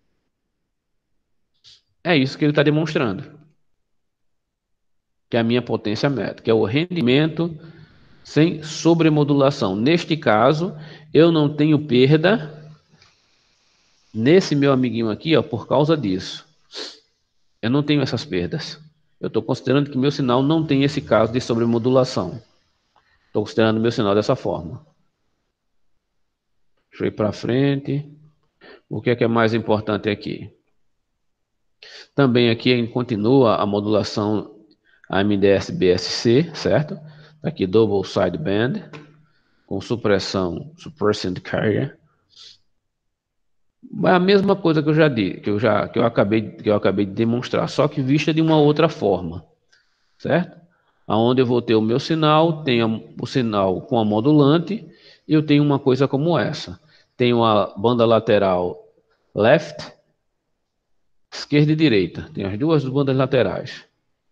É isso que ele está demonstrando. Que é a minha potência métrica, é o rendimento sem sobremodulação. Neste caso, eu não tenho perda nesse meu amiguinho aqui, ó, por causa disso. Eu não tenho essas perdas. Eu estou considerando que meu sinal não tem esse caso de sobremodulação. Estou considerando meu sinal dessa forma. Deixa eu ir para frente. O que é mais importante aqui? Também aqui continua a modulação AMDS-BSC, certo? Aqui double sideband, com supressão suppressing carrier. É a mesma coisa que eu já disse, que eu acabei de demonstrar, só que vista de uma outra forma, certo? Aonde eu vou ter o meu sinal, tenho o sinal com a modulante, e eu tenho uma coisa como essa. Tenho a banda lateral left, esquerda e direita. Tem as duas bandas laterais.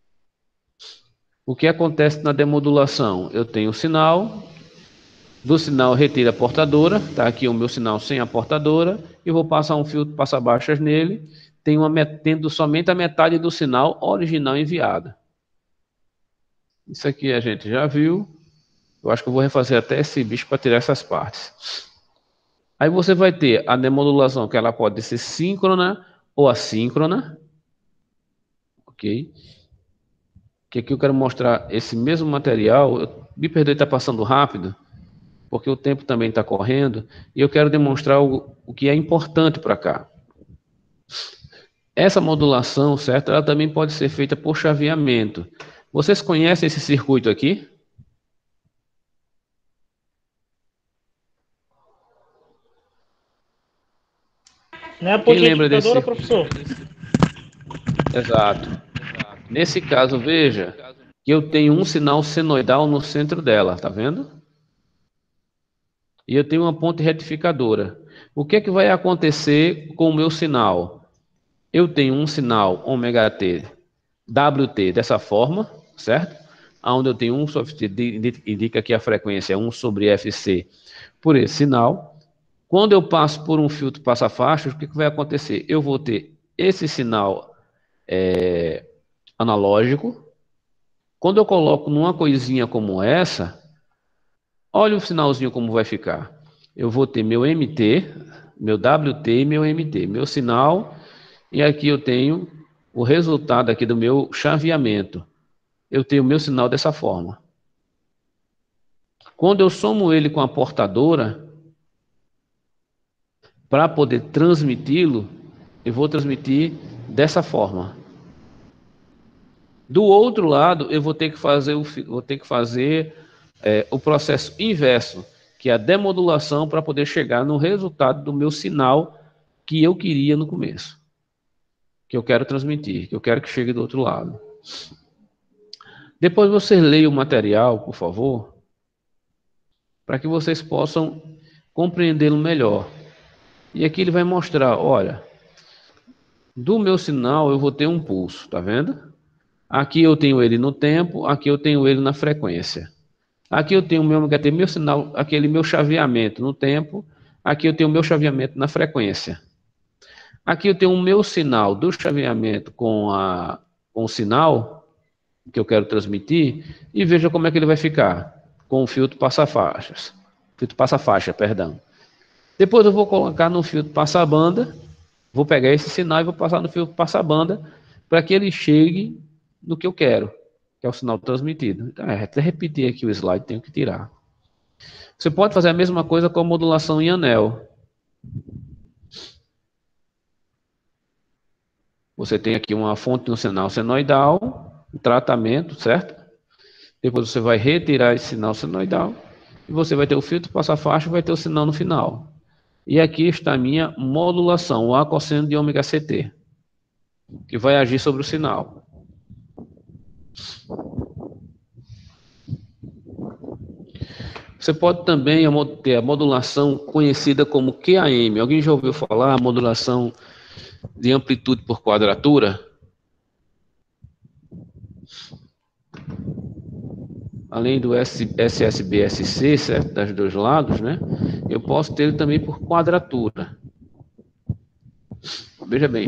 O que acontece na demodulação? Eu tenho o sinal, do sinal retira a portadora, tá aqui o meu sinal sem a portadora, e vou passar um filtro passa-baixas nele, tendo somente a metade do sinal original enviada. Isso aqui a gente já viu. Eu acho que eu vou refazer até esse bicho para tirar essas partes. Aí você vai ter a demodulação, que ela pode ser síncrona ou assíncrona. Ok? Que aqui eu quero mostrar esse mesmo material. Me perdoe estar passando rápido, porque o tempo também está correndo, e eu quero demonstrar o que é importante para cá. Essa modulação, certo? Ela também pode ser feita por chaveamento. Vocês conhecem esse circuito aqui? Não é a Quem ponte lembra desse retificadora, circuito? professor? Exato. Nesse caso, veja que eu tenho um sinal senoidal no centro dela, tá vendo? E eu tenho uma ponte retificadora. O que é que vai acontecer com o meu sinal? Eu tenho um sinal ômega T, WT dessa forma, certo? Onde eu tenho 1 sobre, indica que a frequência é 1 sobre FC por esse sinal. Quando eu passo por um filtro passa-faixas, o que vai acontecer? Eu vou ter esse sinal analógico. Quando eu coloco numa coisinha como essa, olha o sinalzinho como vai ficar. Eu vou ter meu MT, meu WT e meu MT, meu sinal, e aqui eu tenho o resultado aqui do meu chaveamento. Eu tenho o meu sinal dessa forma. Quando eu somo ele com a portadora, para poder transmiti-lo, eu vou transmitir dessa forma. Do outro lado, eu vou ter que fazer o processo inverso, que é a demodulação, para poder chegar no resultado do meu sinal que eu queria no começo, que eu quero transmitir, que eu quero que chegue do outro lado. Depois vocês leiam o material, por favor, para que vocês possam compreendê-lo melhor. E aqui ele vai mostrar, olha, do meu sinal eu vou ter um pulso, tá vendo? Aqui eu tenho ele no tempo, aqui eu tenho ele na frequência. Aqui eu tenho o meu sinal, aquele meu chaveamento no tempo, aqui eu tenho o meu chaveamento na frequência. Aqui eu tenho o meu sinal do chaveamento com o sinal que eu quero transmitir e veja como é que ele vai ficar com o filtro passa-faixas. Filtro passa-faixa, perdão. Depois eu vou colocar no filtro passa-banda, vou pegar esse sinal e vou passar no filtro passa-banda para que ele chegue no que eu quero, que é o sinal transmitido. Então, até repetir aqui o slide, tenho que tirar. Você pode fazer a mesma coisa com a modulação em anel. Você tem aqui uma fonte no sinal senoidal, um tratamento, certo? Depois você vai retirar esse sinal senoidal e você vai ter o filtro passa-faixa e vai ter o sinal no final. E aqui está a minha modulação, o A cosseno de ômega CT, que vai agir sobre o sinal. Você pode também ter a modulação conhecida como QAM. Alguém já ouviu falar a modulação de amplitude por quadratura? Além do SSB-SC, certo? Das dois lados, né? Eu posso ter ele também por quadratura. Veja bem.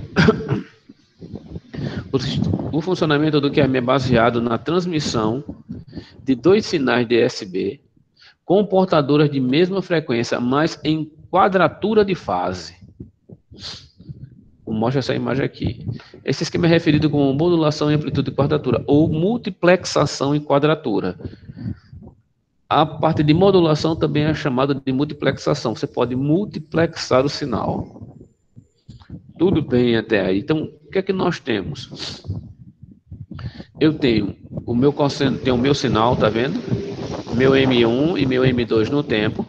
O funcionamento do QAM é baseado na transmissão de dois sinais DSB com portadoras de mesma frequência, mas em quadratura de fase. Mostra essa imagem aqui. Esse esquema é referido como modulação em amplitude e quadratura, ou multiplexação em quadratura. A parte de modulação também é chamada de multiplexação. Você pode multiplexar o sinal. Tudo bem até aí. Então, o que é que nós temos? Eu tenho o meu cosseno, tenho o meu sinal, tá vendo? Meu M1 e meu M2 no tempo.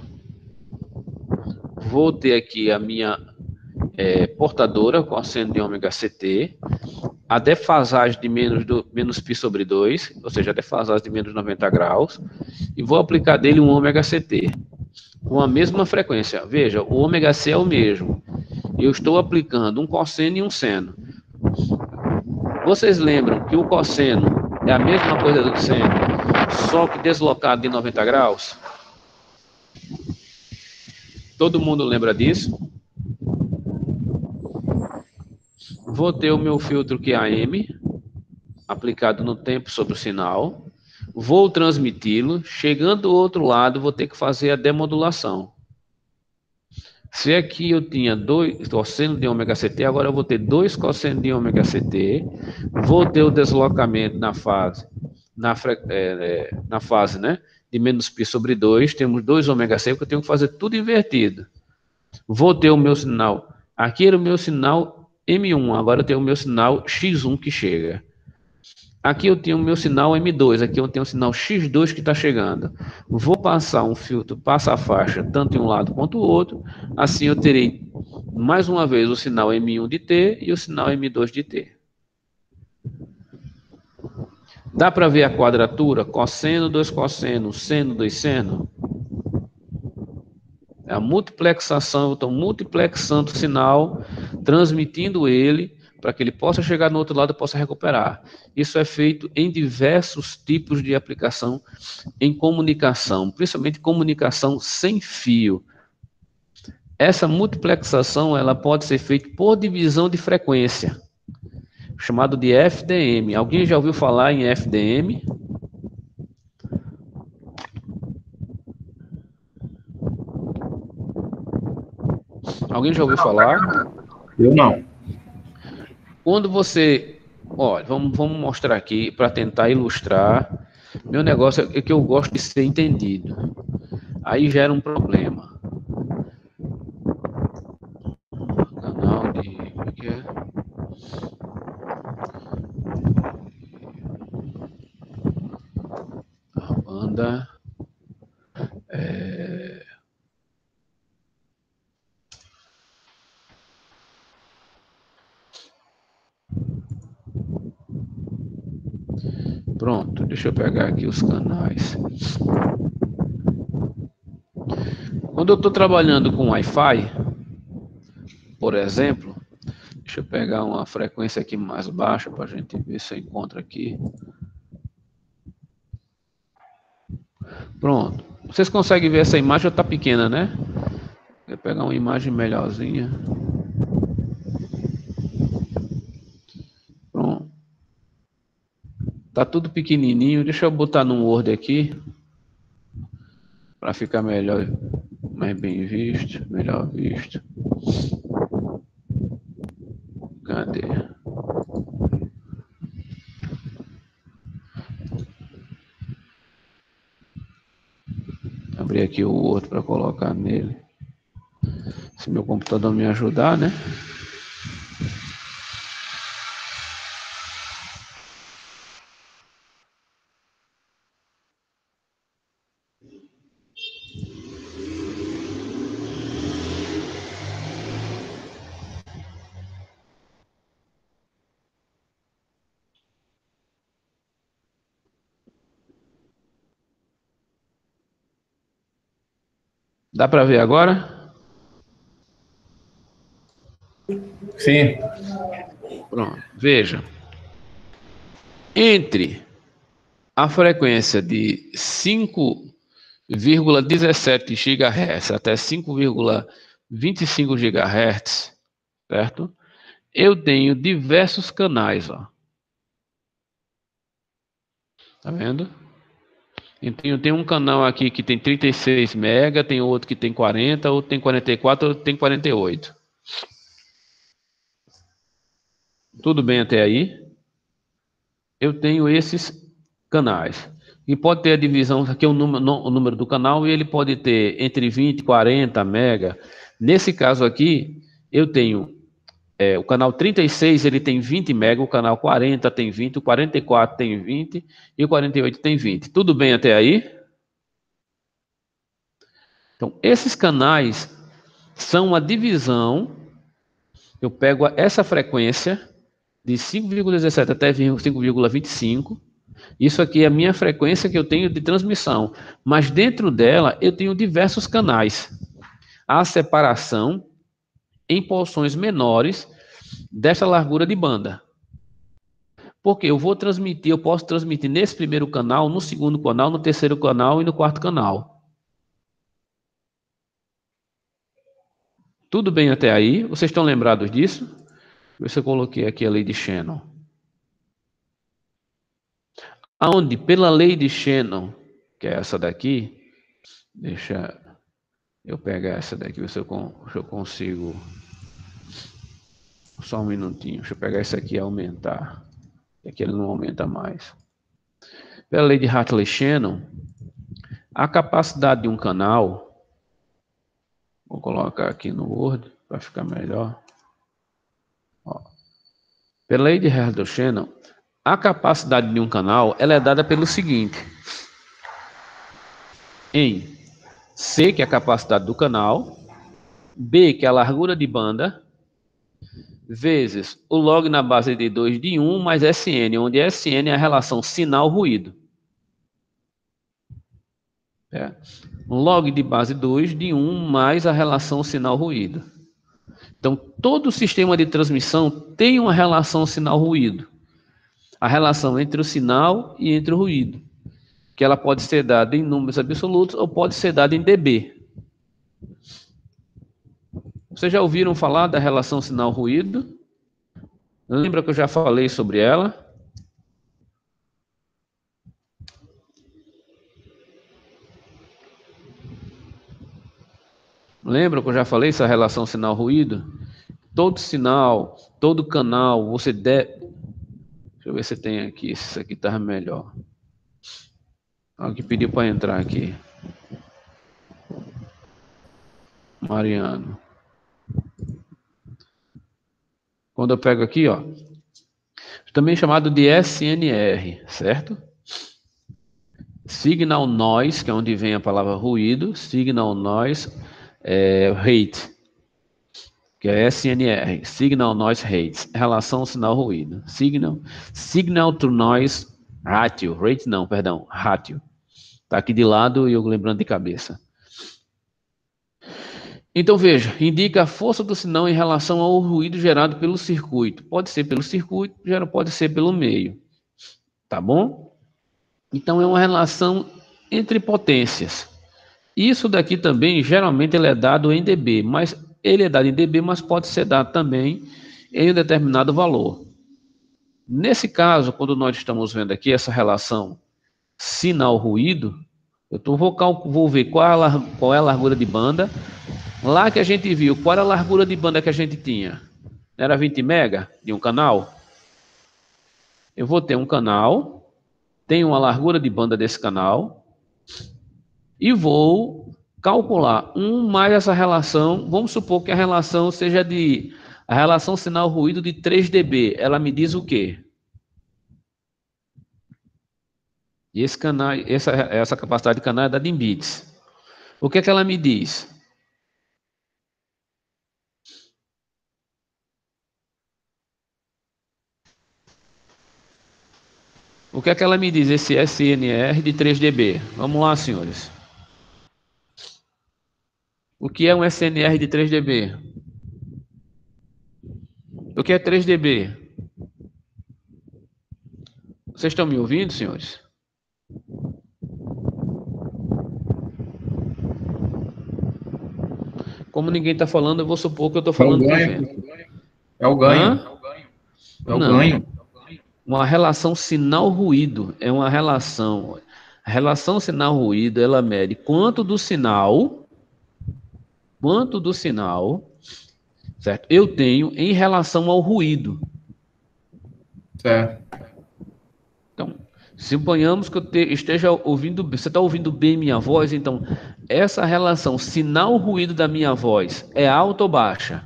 Vou ter aqui a minha portadora, cosseno de ômega CT, a defasagem de menos π sobre 2, ou seja, a defasagem de menos 90 graus, e vou aplicar dele um ômega CT, com a mesma frequência. Veja, o ômega C é o mesmo. Eu estou aplicando um cosseno e um seno. Vocês lembram que o cosseno é a mesma coisa do seno, só que deslocado de 90 graus? Todo mundo lembra disso? Vou ter o meu filtro QAM aplicado no tempo sobre o sinal. Vou transmiti-lo. Chegando do outro lado, vou ter que fazer a demodulação. Se aqui eu tinha 2 cosseno de ômega CT, agora eu vou ter 2 cosseno de ômega CT. Vou ter o deslocamento na fase, né, de menos π sobre 2. Temos 2 ômega C, porque eu tenho que fazer tudo invertido. Vou ter o meu sinal. Aqui era o meu sinal M1, agora eu tenho o meu sinal X1 que chega. Aqui eu tenho o meu sinal M2, aqui eu tenho o sinal X2 que está chegando. Vou passar um filtro passa-faixa, tanto em um lado quanto o outro. Assim eu terei, mais uma vez, o sinal M1 de T e o sinal M2 de T. Dá para ver a quadratura? Cosseno, 2 cosseno, seno, 2 seno. É a multiplexação, eu estou multiplexando o sinal, transmitindo ele, para que ele possa chegar no outro lado e possa recuperar. Isso é feito em diversos tipos de aplicação em comunicação, principalmente comunicação sem fio. Essa multiplexação ela pode ser feita por divisão de frequência, chamado de FDM. Alguém já ouviu falar em FDM? Alguém já ouviu falar? Eu não. Quando você... Olha, vamos mostrar aqui para tentar ilustrar. Meu negócio é que eu gosto de ser entendido. Aí gera um problema. Canal de... Como é que é? A banda... Pronto, deixa eu pegar aqui os canais. Quando eu estou trabalhando com Wi-Fi, por exemplo, deixa Deixa eu pegar uma frequência aqui mais baixa para a gente ver se eu encontro aqui. Pronto. Vocês conseguem ver essa imagem? Já está pequena, né? Vou pegar uma imagem melhorzinha. Pronto. Tá tudo pequenininho. Deixa eu botar no Word aqui. Para ficar melhor, mais bem visto, melhor visto. Cadê? Abrir aqui o Word para colocar nele. Se meu computador me ajudar, né? Dá para ver agora? Sim. Pronto. Veja. Entre a frequência de 5,17 GHz até 5,25 GHz, certo? Eu tenho diversos canais, ó. Tá vendo? Então, eu tenho um canal aqui que tem 36 mega, tem outro que tem 40, outro tem 44, outro tem 48. Tudo bem até aí? Eu tenho esses canais. E pode ter a divisão, aqui é o número do canal, e ele pode ter entre 20 e 40 mega. Nesse caso aqui, eu tenho o canal 36, ele tem 20 mega, o canal 40 tem 20, o 44 tem 20 e o 48 tem 20. Tudo bem até aí? Então, esses canais são uma divisão. Eu pego essa frequência de 5,17 até 5,25. Isso aqui é a minha frequência que eu tenho de transmissão. Mas dentro dela, eu tenho diversos canais. Há separação em porções menores dessa largura de banda. Porque eu posso transmitir nesse primeiro canal, no segundo canal, no terceiro canal e no quarto canal. Tudo bem até aí? Vocês estão lembrados disso? Ver se eu coloquei aqui a lei de Shannon. Aonde, pela lei de Shannon, que é essa daqui, deixa eu pegar essa daqui, ver se eu consigo. Só um minutinho, deixa eu pegar esse aqui e aumentar. Aqui ele não aumenta mais. Pela lei de Hartley-Shannon, a capacidade de um canal, vou colocar aqui no Word para ficar melhor. Ó. Pela lei de Hartley-Shannon, a capacidade de um canal ela é dada pelo seguinte: em C, que é a capacidade do canal, B, que é a largura de banda, vezes o log na base de 2 de 1 mais SN, onde SN é a relação sinal-ruído. Um log de base 2 de 1 mais a relação sinal-ruído. Então, todo sistema de transmissão tem uma relação sinal-ruído. A relação entre o sinal e entre o ruído. Que ela pode ser dada em números absolutos ou pode ser dada em dB. Vocês já ouviram falar da relação sinal-ruído? Lembra que eu já falei sobre ela? Lembra que eu já falei essa relação sinal-ruído? Todo sinal, todo canal, você deve... Deixa eu ver se tem aqui, se isso aqui está melhor. Alguém pediu para entrar aqui. Mariano. Quando eu pego aqui, ó, também chamado de SNR, certo? Signal Noise, que é onde vem a palavra ruído, Signal Noise Rate, que é SNR, Signal Noise Rate, relação sinal-ruído. Signal to Noise Ratio, Rate não, perdão, Ratio. Está aqui de lado e eu lembrando de cabeça. Então, veja, indica a força do sinal em relação ao ruído gerado pelo circuito. Pode ser pelo circuito, já pode ser pelo meio. Tá bom? Então, é uma relação entre potências. Isso daqui também, geralmente, ele é dado em dB, mas ele é dado em dB, mas pode ser dado também em um determinado valor. Nesse caso, quando nós estamos vendo aqui essa relação sinal-ruído, vou ver qual é a largura de banda. Lá que a gente viu, qual era a largura de banda que a gente tinha? Era 20 mega de um canal? Eu vou ter um canal, tenho uma largura de banda desse canal, e vou calcular mais essa relação. Vamos supor que a relação seja a relação sinal-ruído de 3 dB. Ela me diz o quê? E esse canal, essa capacidade de canal é dada em bits. O que é que ela me diz? O que é que ela me diz, esse SNR de 3 dB? Vamos lá, senhores. O que é um SNR de 3 dB? O que é 3 dB? Vocês estão me ouvindo, senhores? Como ninguém está falando, eu vou supor que eu estou falando por vento. É o ganho. Hã? É o Não. ganho. Uma relação sinal-ruído é uma relação. A relação sinal-ruído, ela mede quanto do sinal, certo? Eu tenho em relação ao ruído. Certo. Então, suponhamos que eu esteja ouvindo, você está ouvindo bem minha voz, então essa relação sinal-ruído da minha voz é alta ou baixa?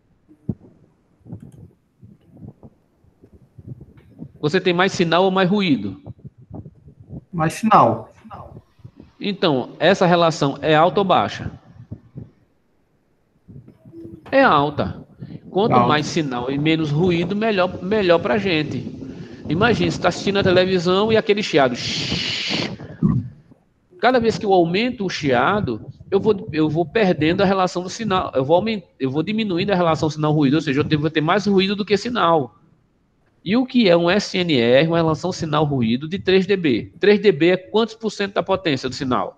Você tem mais sinal ou mais ruído? Mais sinal. Então, essa relação é alta ou baixa? É alta. Quanto Alta. mais sinal e menos ruído, melhor para a gente. Imagina, você está assistindo a televisão e aquele chiado. Cada vez que eu aumento o chiado, eu vou perdendo a relação do sinal. Eu vou diminuindo a relação sinal-ruído, ou seja, eu vou ter mais ruído do que sinal. E o que é um SNR, uma relação sinal-ruído de 3 dB? 3 dB é quantos por cento da potência do sinal?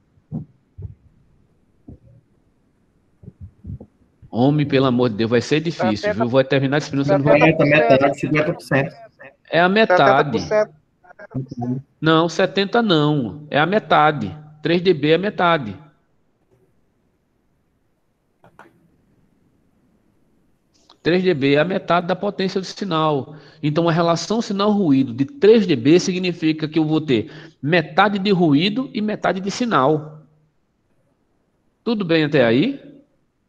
Homem, pelo amor de Deus, vai ser difícil, viu? Vou terminar esse minuto, você não vai... Metade, 50%. É a metade. 70%. Não, 70 não. É a metade. 3 dB é a metade. Três dB é a metade da potência do sinal. Então, a relação sinal-ruído de 3 dB significa que eu vou ter metade de ruído e metade de sinal. Tudo bem até aí?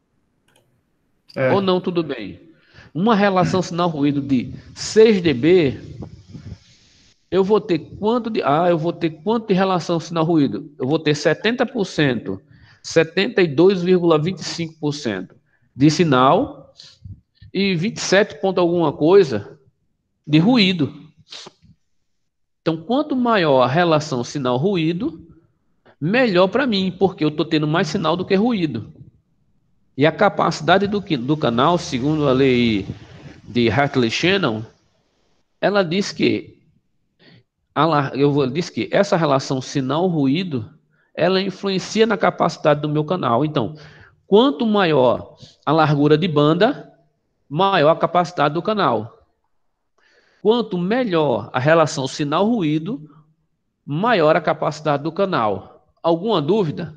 Ou não tudo bem? Uma relação sinal-ruído de 6 dB, eu vou ter quanto de relação sinal-ruído? Eu vou ter 70%, 72,25% de sinal e 27 ponto alguma coisa de ruído. Então, quanto maior a relação sinal-ruído, melhor para mim, porque eu estou tendo mais sinal do que ruído. E a capacidade do canal, segundo a lei de Hartley-Shannon, ela diz que essa relação sinal-ruído, ela influencia na capacidade do meu canal. Então, quanto maior a largura de banda, maior a capacidade do canal. Quanto melhor a relação sinal-ruído, maior a capacidade do canal. Alguma dúvida?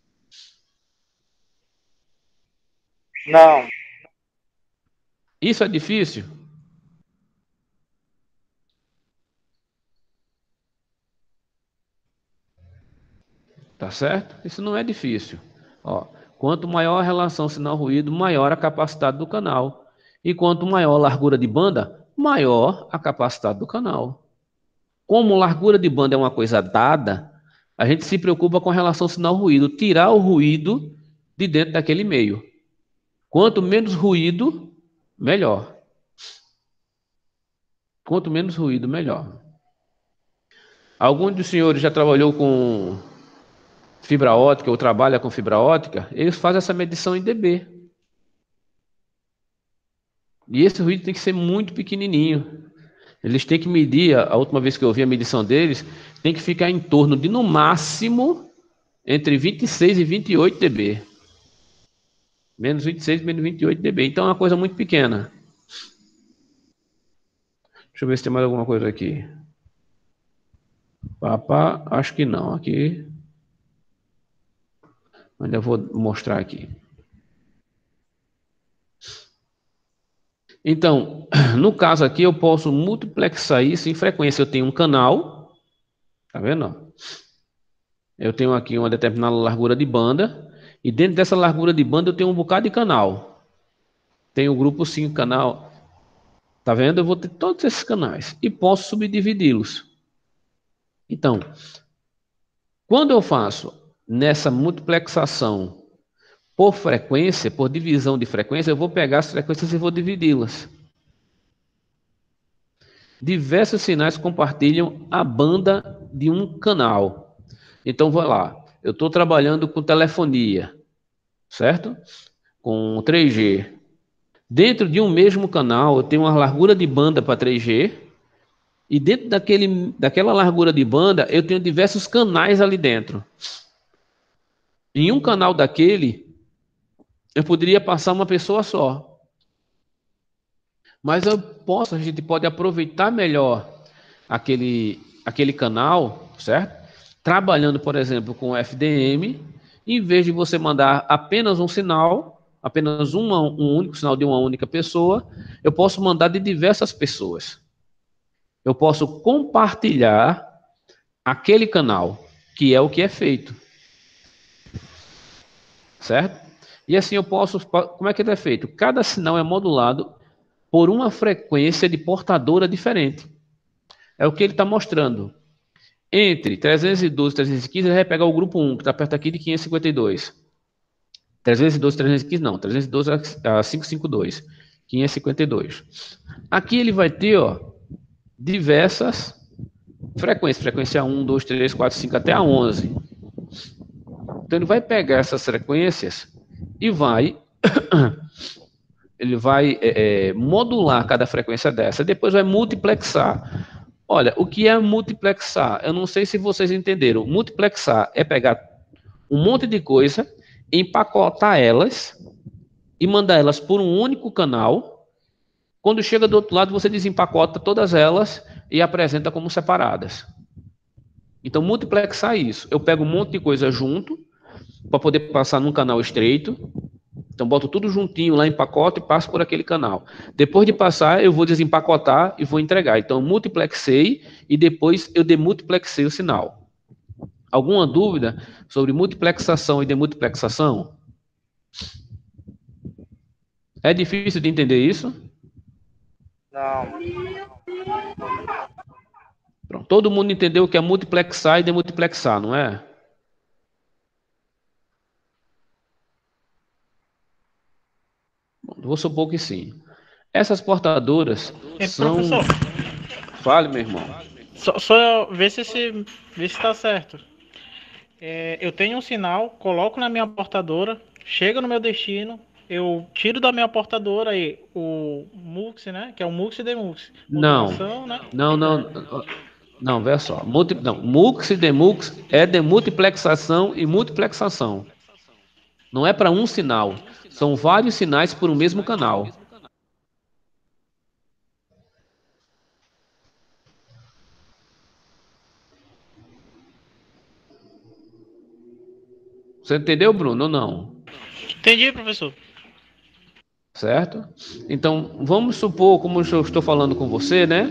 Não. Isso é difícil? Tá certo? Isso não é difícil. Ó, quanto maior a relação sinal-ruído, maior a capacidade do canal. E quanto maior a largura de banda, maior a capacidade do canal. Como largura de banda é uma coisa dada, a gente se preocupa com a relação sinal-ruído, tirar o ruído de dentro daquele meio. Quanto menos ruído, melhor. Quanto menos ruído, melhor. Algum dos senhores já trabalhou com fibra ótica ou trabalha com fibra ótica, eles fazem essa medição em dB. E esse ruído tem que ser muito pequenininho. Eles têm que medir, a última vez que eu vi a medição deles, tem que ficar em torno de, no máximo, entre 26 e 28 dB. Menos 26 e menos 28 dB. Então é uma coisa muito pequena. Deixa eu ver se tem mais alguma coisa aqui. Papá, acho que não. Aqui. Ainda vou mostrar aqui. Então, no caso aqui, eu posso multiplexar isso em frequência. Eu tenho um canal. Tá vendo? Eu tenho aqui uma determinada largura de banda. E dentro dessa largura de banda eu tenho um bocado de canal. Tenho o grupo 5 canal. Tá vendo? Eu vou ter todos esses canais. E posso subdividi-los. Então, quando eu faço nessa multiplexação por frequência, por divisão de frequência, eu vou pegar as frequências e vou dividi-las. Diversos sinais compartilham a banda de um canal. Então, vou lá. Eu estou trabalhando com telefonia, certo? Com 3G. Dentro de um mesmo canal, eu tenho uma largura de banda para 3G. E dentro daquela largura de banda, eu tenho diversos canais ali dentro. Em um canal daquele, eu poderia passar uma pessoa só. Mas a gente pode aproveitar melhor aquele canal, certo? Trabalhando, por exemplo, com FDM, em vez de você mandar apenas um sinal, apenas um único sinal de uma única pessoa, eu posso mandar de diversas pessoas. Eu posso compartilhar aquele canal, que é o que é feito. Certo? E assim eu posso... Como é que ele é feito? Cada sinal é modulado por uma frequência de portadora diferente. É o que ele está mostrando. Entre 312 e 315, ele vai pegar o grupo 1, que está perto aqui de 552. 312 e 315, não. 312 a 552. 552. Aqui ele vai ter, ó, diversas frequências. Frequência 1, 2, 3, 4, 5 até a 11. Então ele vai pegar essas frequências e vai... ele vai modular cada frequência dessa. Depois vai multiplexar. Olha, o que é multiplexar? Eu não sei se vocês entenderam. Multiplexar é pegar um monte de coisa, empacotar elas e mandar elas por um único canal. Quando chega do outro lado, você desempacota todas elas e apresenta como separadas. Então, multiplexar é isso. Eu pego um monte de coisa junto para poder passar num canal estreito. Então, boto tudo juntinho lá em pacote e passo por aquele canal. Depois de passar, eu vou desempacotar e vou entregar. Então, multiplexei e depois eu demultiplexei o sinal. Alguma dúvida sobre multiplexação e demultiplexação? É difícil de entender isso? Não. Pronto, todo mundo entendeu o que é multiplexar e demultiplexar, não é? Bom, vou supor que sim. Essas portadoras são... Professor, Fale, meu irmão. só ver se está certo. Eu tenho um sinal, coloco na minha portadora, chega no meu destino, eu tiro da minha portadora aí o MUX, né? Que é o MUX e DEMUX. Não, Né? não, veja só. MUX e DEMUX é demultiplexação e multiplexação. Não é para um sinal. São vários sinais por um mesmo canal. Você entendeu, Bruno, ou não? Entendi, professor. Certo? Então, vamos supor, como eu estou falando com você, né?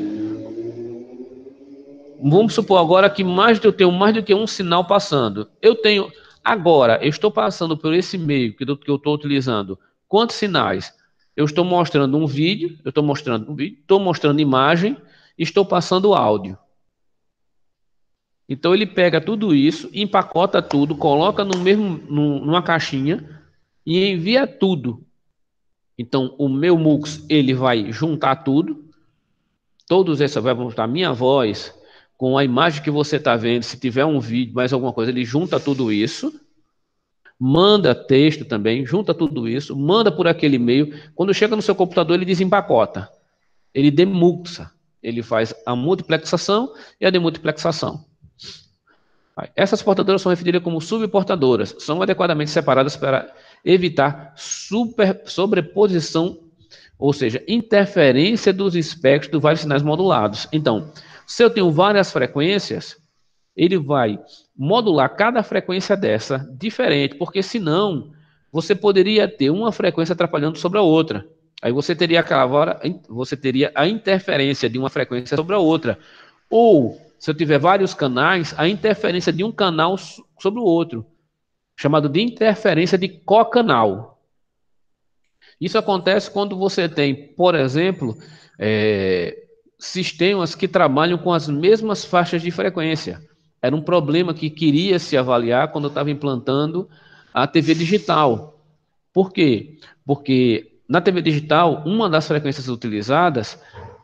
Vamos supor agora que eu tenho mais do que um sinal passando. Agora, eu estou passando por esse meio que eu estou utilizando. Quantos sinais? Eu estou mostrando um vídeo, estou mostrando imagem, estou passando áudio. Então ele pega tudo isso, empacota tudo, coloca numa caixinha e envia tudo. Então o meu MUX ele vai juntar tudo, todos esses vai juntar minha voz, com a imagem que você está vendo, se tiver um vídeo, mais alguma coisa, ele junta tudo isso, manda texto também, junta tudo isso, manda por aquele e-mail. Quando chega no seu computador, ele desempacota, ele demultiplica, ele faz a multiplexação e a demultiplexação. Essas portadoras são referidas como subportadoras, são adequadamente separadas para evitar sobreposição, ou seja, interferência dos espectros dos vários sinais modulados. Então, se eu tenho várias frequências, ele vai modular cada frequência dessa diferente, porque senão você poderia ter uma frequência atrapalhando sobre a outra. Aí você teria a interferência de uma frequência sobre a outra. Ou, se eu tiver vários canais, a interferência de um canal sobre o outro, chamado de interferência de cocanal. Isso acontece quando você tem, por exemplo, sistemas que trabalham com as mesmas faixas de frequência. Era um problema que queria se avaliar quando eu estava implantando a TV digital. Por quê? Porque na TV digital, uma das frequências utilizadas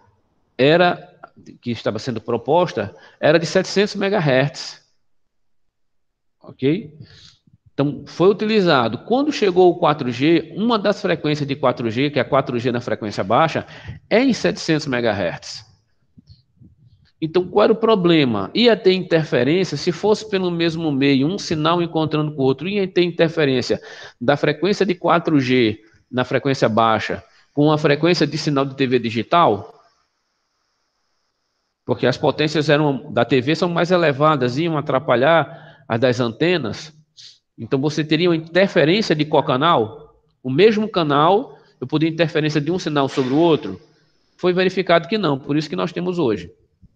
que estava sendo proposta, era de 700 MHz. Ok? Então, foi utilizado. Quando chegou o 4G, uma das frequências de 4G, que é a 4G na frequência baixa, é em 700 MHz. Então, qual era o problema? Ia ter interferência, se fosse pelo mesmo meio, um sinal encontrando com o outro, ia ter interferência da frequência de 4G na frequência baixa com a frequência de sinal de TV digital, porque as potências da TV são mais elevadas, iam atrapalhar as das antenas. Então, você teria uma interferência de cocanal, o mesmo canal, eu poderia interferência de um sinal sobre o outro. Foi verificado que não, por isso que nós temos hoje.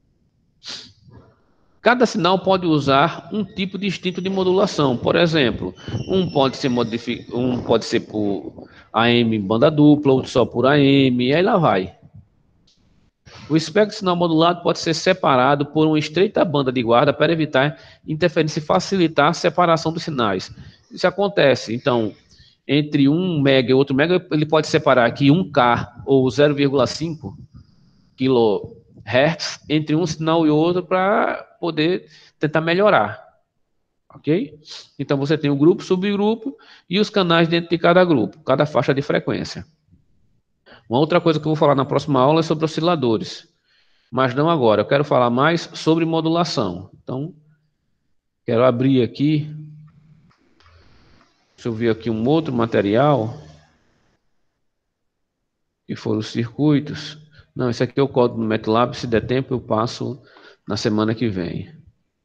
Cada sinal pode usar um tipo distinto de modulação. Por exemplo, um pode ser por AM banda dupla, outro só por AM, e aí lá vai. O espectro de sinal modulado pode ser separado por uma estreita banda de guarda para evitar interferência e facilitar a separação dos sinais. Isso acontece, então, entre 1 mega e outro mega, ele pode separar aqui 1K ou 0,5 kHz entre um sinal e outro para poder tentar melhorar. Ok? Então, você tem o grupo, subgrupo e os canais dentro de cada grupo, cada faixa de frequência. Uma outra coisa que eu vou falar na próxima aula é sobre osciladores, mas não agora. Eu quero falar mais sobre modulação. Então, quero abrir aqui. Deixa eu ver aqui um outro material, que foram os circuitos. Não, esse aqui é o código do MATLAB. Se der tempo, eu passo na semana que vem.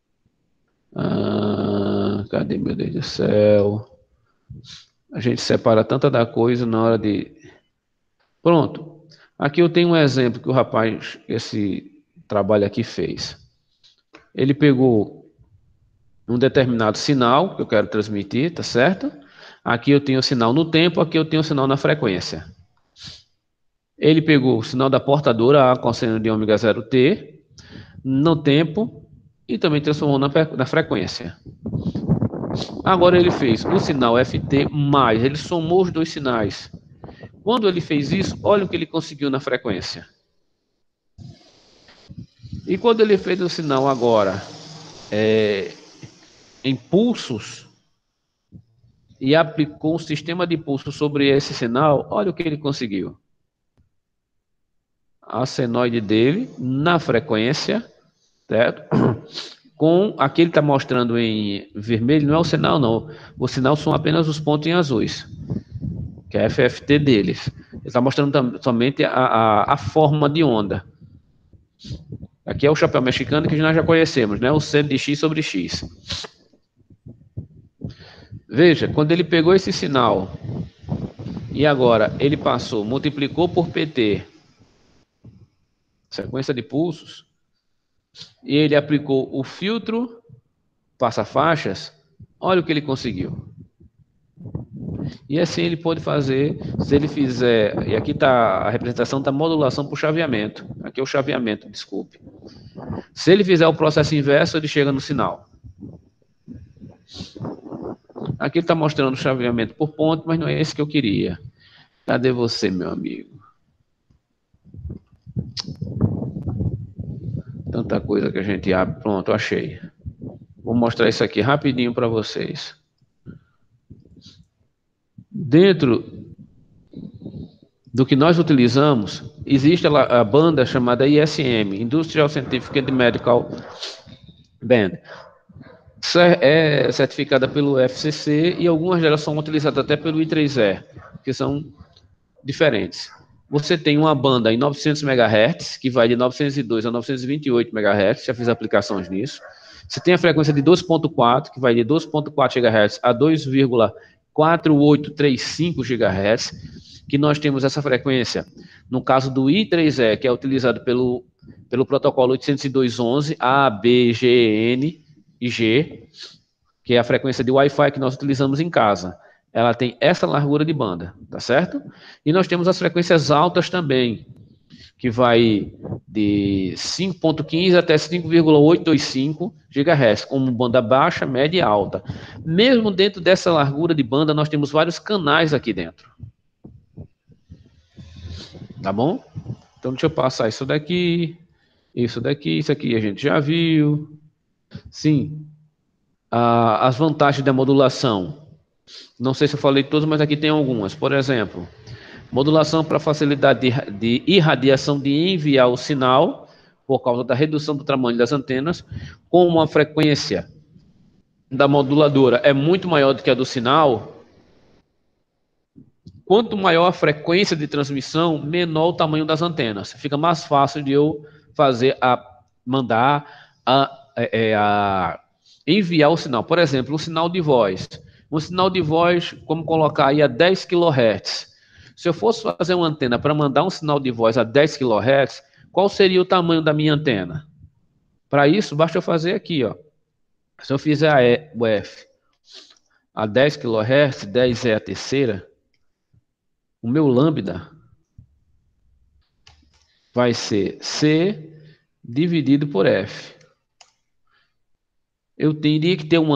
Cadê, meu Deus do céu? A gente separa tanta da coisa na hora de... Pronto. Aqui eu tenho um exemplo que o rapaz, esse trabalho aqui fez. Ele pegou um determinado sinal que eu quero transmitir, tá certo? Aqui eu tenho o sinal no tempo, aqui eu tenho o sinal na frequência. Ele pegou o sinal da portadora A com seno de ômega 0T no tempo e também transformou na frequência. Agora ele fez o sinal FT mais, ele somou os dois sinais. Quando ele fez isso, olha o que ele conseguiu na frequência. E quando ele fez o sinal agora em pulsos e aplicou um sistema de pulsos sobre esse sinal, olha o que ele conseguiu. A senoide dele na frequência, certo? Com aqui ele está mostrando em vermelho, não é o sinal não, o sinal são apenas os pontos em azuis, que é a FFT deles. Ele está mostrando somente a forma de onda. Aqui é o chapéu mexicano que nós já conhecemos, né? O seno de X sobre X. Veja, quando ele pegou esse sinal e agora ele multiplicou por PT, sequência de pulsos, e ele aplicou o filtro passa-faixas, olha o que ele conseguiu. E assim ele pode fazer, se ele fizer, e aqui está a representação da modulação por chaveamento, aqui é o chaveamento, desculpe. Se ele fizer o processo inverso, ele chega no sinal. Aqui ele está mostrando o chaveamento por ponto, mas não é esse que eu queria. Cadê você, meu amigo? Tanta coisa que a gente abre. Pronto, achei. Vou mostrar isso aqui rapidinho para vocês. Dentro do que nós utilizamos, existe a banda chamada ISM, Industrial Scientific and Medical Band. Isso é certificada pelo FCC e algumas delas são utilizadas até pelo I3E, que são diferentes. Você tem uma banda em 900 MHz, que vai de 902 a 928 MHz, já fiz aplicações nisso. Você tem a frequência de 2.4, que vai de 2.4 GHz a 2,4835 GHz, que nós temos essa frequência. No caso do I3E, que é utilizado pelo protocolo 802.11, A, B, G, N e G, que é a frequência de Wi-Fi que nós utilizamos em casa. Ela tem essa largura de banda, tá certo? E nós temos as frequências altas também, que vai de 5.15 até 5,825 GHz, como banda baixa, média e alta. Mesmo dentro dessa largura de banda, nós temos vários canais aqui dentro. Tá bom? Então, deixa eu passar isso daqui, isso aqui a gente já viu. Sim, as vantagens da modulação. Não sei se eu falei todas, mas aqui tem algumas. Por exemplo, modulação para facilidade de irradiação de enviar o sinal, por causa da redução do tamanho das antenas, como a frequência da moduladora é muito maior do que a do sinal. Quanto maior a frequência de transmissão, menor o tamanho das antenas. Fica mais fácil de eu enviar o sinal. Por exemplo, um sinal de voz. Um sinal de voz, como colocar aí a 10 kHz. Se eu fosse fazer uma antena para mandar um sinal de voz a 10 kHz, qual seria o tamanho da minha antena? Para isso, basta eu fazer aqui, ó. Se eu fizer o F a 10 kHz, 10 é a terceira, o meu lambda vai ser C dividido por F. Eu tenho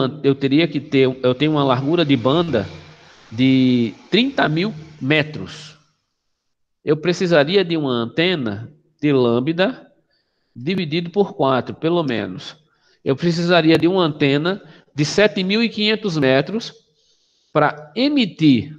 uma largura de banda de 30.000 metros. Eu precisaria de uma antena de lambda dividido por 4, pelo menos. Eu precisaria de uma antena de 7.500 metros para emitir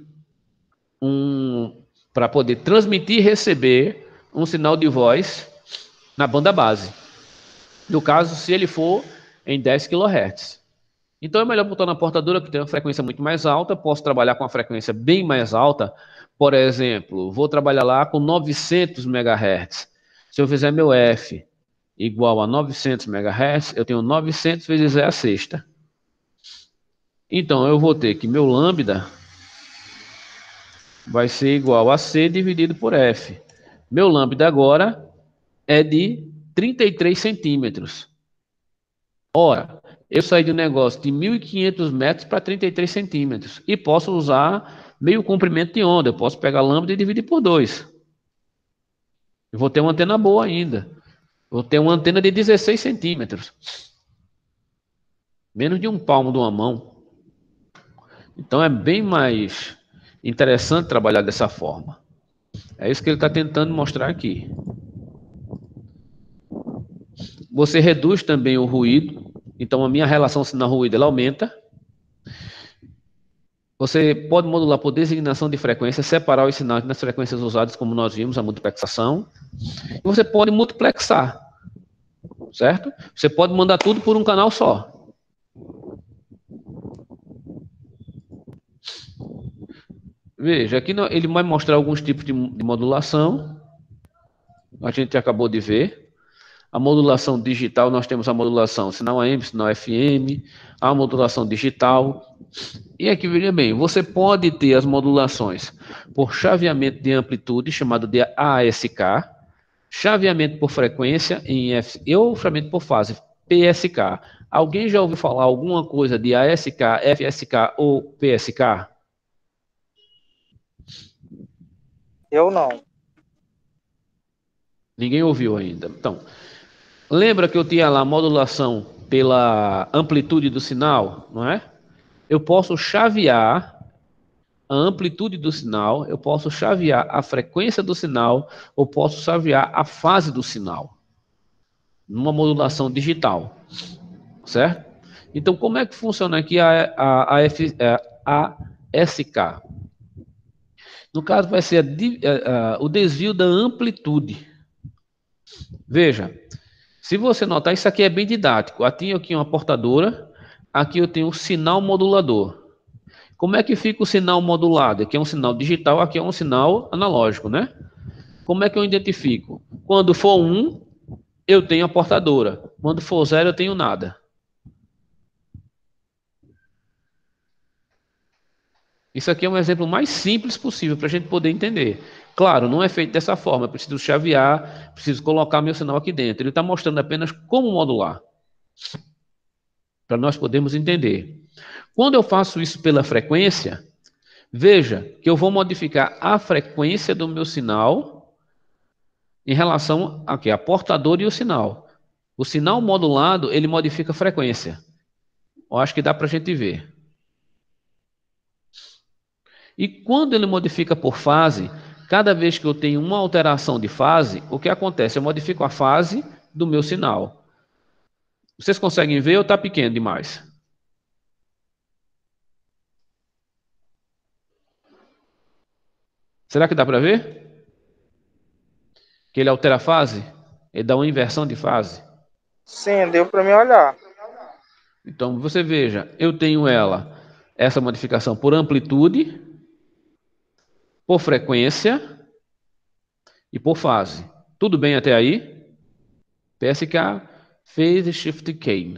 para poder transmitir e receber um sinal de voz na banda base. No caso, se ele for em 10 kHz. Então é melhor botar na portadora que tem uma frequência muito mais alta, posso trabalhar com uma frequência bem mais alta. Por exemplo, vou trabalhar lá com 900 MHz. Se eu fizer meu F igual a 900 MHz, eu tenho 900 vezes E a sexta. Então eu vou ter que meu lambda vai ser igual a C dividido por F. Meu lambda agora é de 33 centímetros. Ora, eu saí de um negócio de 1.500 metros para 33 centímetros. E posso usar meio comprimento de onda. Eu posso pegar a lambda e dividir por 2. Eu vou ter uma antena boa ainda. Vou ter uma antena de 16 centímetros. Menos de um palmo de uma mão. Então é bem mais interessante trabalhar dessa forma. É isso que ele está tentando mostrar aqui. Você reduz também o ruído. Então, a minha relação sinal-ruído ela aumenta. Você pode modular por designação de frequência, separar os sinais nas frequências usadas, como nós vimos, a multiplexação. E você pode multiplexar, certo? Você pode mandar tudo por um canal só. Veja, aqui ele vai mostrar alguns tipos de modulação. A gente acabou de ver. A modulação digital, nós temos a modulação sinal AM, sinal FM, a modulação digital. E aqui, veja bem, você pode ter as modulações por chaveamento de amplitude, chamado de ASK, chaveamento por frequência em F, ou chaveamento por fase, PSK. Alguém já ouviu falar alguma coisa de ASK, FSK ou PSK? Eu não. Ninguém ouviu ainda. Então, lembra que eu tinha lá a modulação pela amplitude do sinal, não é? Eu posso chavear a amplitude do sinal, eu posso chavear a frequência do sinal, ou posso chavear a fase do sinal. numa modulação digital, certo? Então, como é que funciona aqui a ASK? No caso, vai ser o desvio da amplitude. Veja, se você notar, isso aqui é bem didático. Aqui eu tenho uma portadora, aqui eu tenho um sinal modulador. Como é que fica o sinal modulado? Aqui é um sinal digital, aqui é um sinal analógico, né? Como é que eu identifico? Quando for 1, eu tenho a portadora. Quando for 0, eu tenho nada. Isso aqui é um exemplo mais simples possível para a gente poder entender. Claro, não é feito dessa forma. Eu preciso chavear, preciso colocar meu sinal aqui dentro. Ele está mostrando apenas como modular, para nós podermos entender. Quando eu faço isso pela frequência, veja que eu vou modificar a frequência do meu sinal em relação aqui, a portadora e o sinal. O sinal modulado, ele modifica a frequência. Eu acho que dá para a gente ver. E quando ele modifica por fase, cada vez que eu tenho uma alteração de fase, o que acontece? Eu modifico a fase do meu sinal. Vocês conseguem ver ou está pequeno demais? Será que dá para ver? Que ele altera a fase? Ele dá uma inversão de fase? Sim, deu para me olhar. Então, você veja, eu tenho essa modificação por amplitude, por frequência e por fase. Tudo bem até aí? PSK, Phase Shift Key.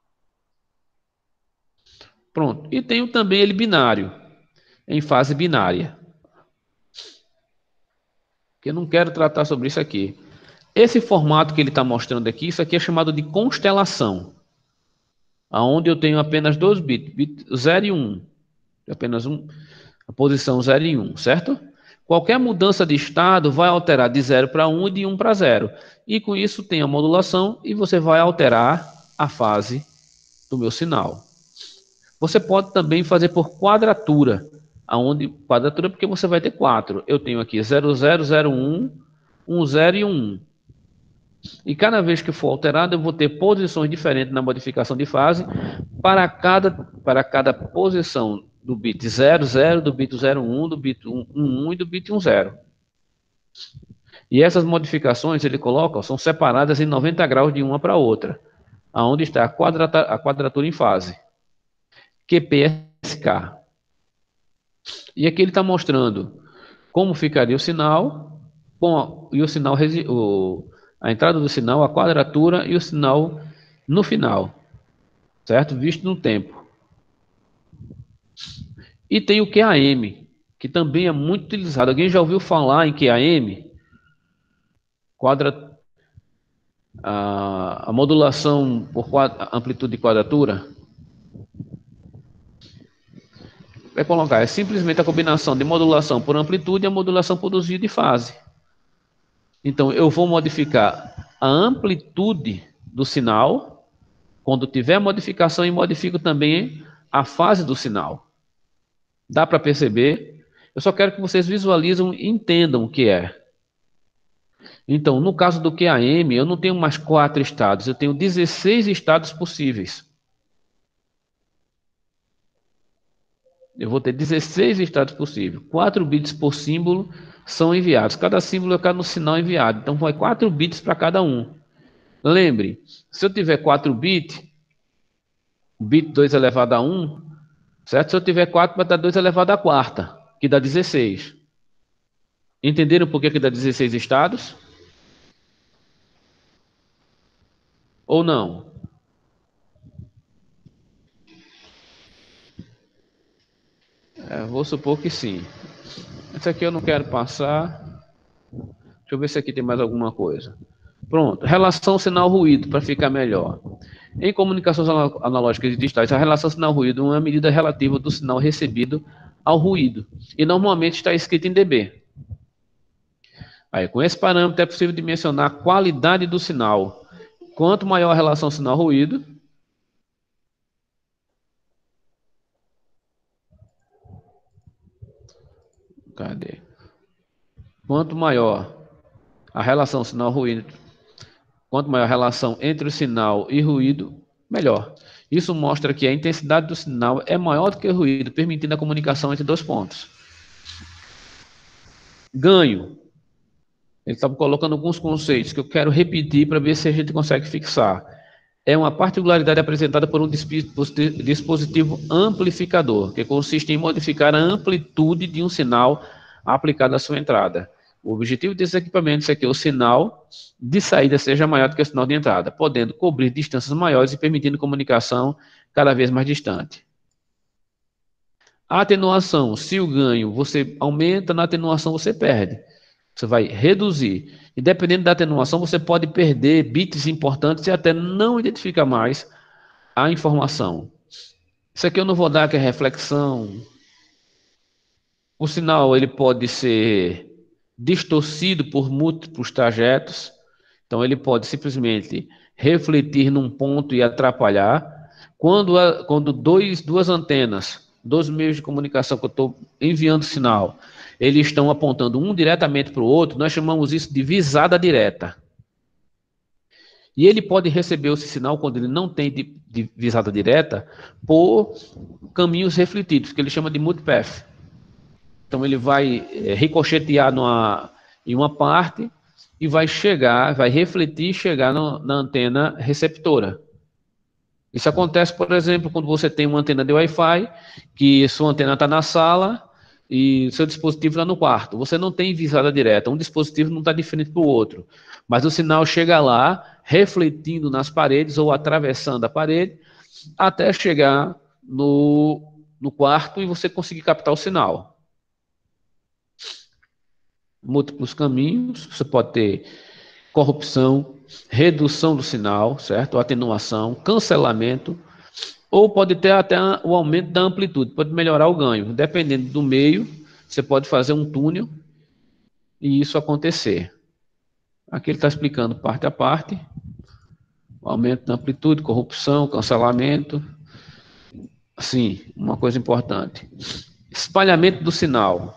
Pronto. E tenho também ele binário, em fase binária. Que eu não quero tratar sobre isso aqui. Esse formato que ele está mostrando aqui, isso aqui é chamado de constelação. Onde eu tenho apenas 2 bits, bit 0 e 1. Apenas a posição 0 e 1, certo? Qualquer mudança de estado vai alterar de 0 para 1 e de 1 para 0. E com isso tem a modulação e você vai alterar a fase do meu sinal. Você pode também fazer por quadratura. Quadratura porque você vai ter 4. Eu tenho aqui 00, 01, 10 e 1. E cada vez que for alterado, eu vou ter posições diferentes na modificação de fase para cada posição do bit 00, do bit 01, do bit 11 e do bit 10. E essas modificações ele coloca, são separadas em 90 graus de uma para outra, aonde está a quadratura em fase. QPSK. E aqui ele está mostrando como ficaria o sinal, e o sinal, a entrada do sinal, a quadratura e o sinal no final, certo? Visto no tempo. E tem o QAM, que também é muito utilizado. Alguém já ouviu falar em QAM? A modulação por amplitude e quadratura? Vai colocar, é simplesmente a combinação de modulação por amplitude e a modulação por desvio de fase. Então, eu vou modificar a amplitude do sinal, quando tiver modificação, e modifico também a fase do sinal. Dá para perceber? Eu só quero que vocês visualizem e entendam o que é. Então, no caso do QAM, eu não tenho mais 4 estados, eu tenho 16 estados possíveis. Eu vou ter 16 estados possíveis. 4 bits por símbolo são enviados. Cada símbolo é cada sinal enviado. Então, vai 4 bits para cada um. Lembre, se eu tiver 4 bits, bit 2 elevado a 1, certo? Se eu tiver 4, vai dar 2 elevado a quarta, que dá 16. Entenderam por que dá 16 estados? Ou não? Vou supor que sim. Esse aqui eu não quero passar. Deixa eu ver se aqui tem mais alguma coisa. Pronto. Relação sinal-ruído, para ficar melhor. Em comunicações analógicas e digitais, a relação sinal-ruído é uma medida relativa do sinal recebido ao ruído. E normalmente está escrito em dB. Aí, com esse parâmetro é possível dimensionar a qualidade do sinal. Quanto maior a relação sinal-ruído, quanto maior a relação sinal-ruído, Quanto maior a relação entre o sinal e ruído, melhor. Isso mostra que a intensidade do sinal é maior do que o ruído, permitindo a comunicação entre dois pontos. Ganho. Ele estava colocando alguns conceitos que eu quero repetir para ver se a gente consegue fixar. É uma particularidade apresentada por um dispositivo amplificador, que consiste em modificar a amplitude de um sinal aplicado à sua entrada. O objetivo desses equipamentos é que o sinal de saída seja maior do que o sinal de entrada, podendo cobrir distâncias maiores e permitindo comunicação cada vez mais distante. A atenuação, se o ganho você aumenta, na atenuação você perde. Você vai reduzir. E dependendo da atenuação, você pode perder bits importantes e até não identificar mais a informação. Isso aqui eu não vou dar, que é reflexão. O sinal ele pode ser distorcido por múltiplos trajetos. Então, ele pode simplesmente refletir num ponto e atrapalhar. Quando duas antenas, dois meios de comunicação que eu estou enviando sinal, eles estão apontando um diretamente para o outro, nós chamamos isso de visada direta. E ele pode receber esse sinal, quando ele não tem de visada direta, por caminhos refletidos, que ele chama de multipath. Então ele vai ricochetear em uma parte e vai refletir e chegar na antena receptora. Isso acontece, por exemplo, quando você tem uma antena de Wi-Fi, que sua antena está na sala e seu dispositivo está no quarto. Você não tem visada direta, um dispositivo não está diferente do outro. Mas o sinal chega lá, refletindo nas paredes ou atravessando a parede, até chegar no quarto e você conseguir captar o sinal. Múltiplos caminhos, você pode ter corrupção, redução do sinal, certo? Atenuação, cancelamento, ou pode ter até o aumento da amplitude, pode melhorar o ganho. Dependendo do meio, você pode fazer um túnel e isso acontecer. Aqui ele está explicando parte a parte. Aumento da amplitude, corrupção, cancelamento. Sim, uma coisa importante. Espalhamento do sinal.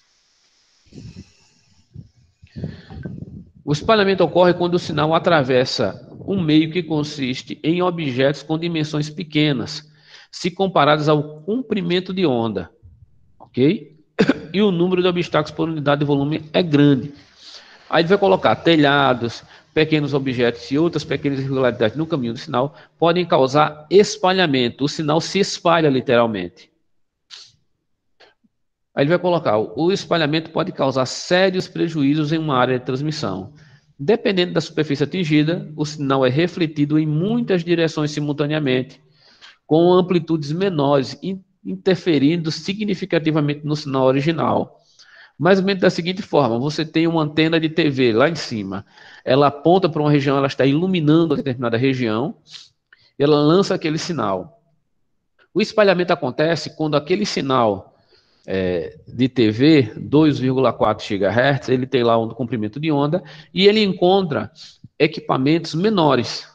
O espalhamento ocorre quando o sinal atravessa um meio que consiste em objetos com dimensões pequenas, se comparadas ao comprimento de onda, ok? E o número de obstáculos por unidade de volume é grande. Aí ele vai colocar telhados, pequenos objetos e outras pequenas irregularidades no caminho do sinal podem causar espalhamento. O sinal se espalha literalmente. Aí ele vai colocar, o espalhamento pode causar sérios prejuízos em uma área de transmissão. Dependendo da superfície atingida, o sinal é refletido em muitas direções simultaneamente, com amplitudes menores, interferindo significativamente no sinal original. Mais ou menos da seguinte forma, você tem uma antena de TV lá em cima, ela aponta para uma região, ela está iluminando uma determinada região, ela lança aquele sinal. O espalhamento acontece quando aquele sinal de TV, 2,4 GHz, ele tem lá um comprimento de onda, e ele encontra equipamentos menores.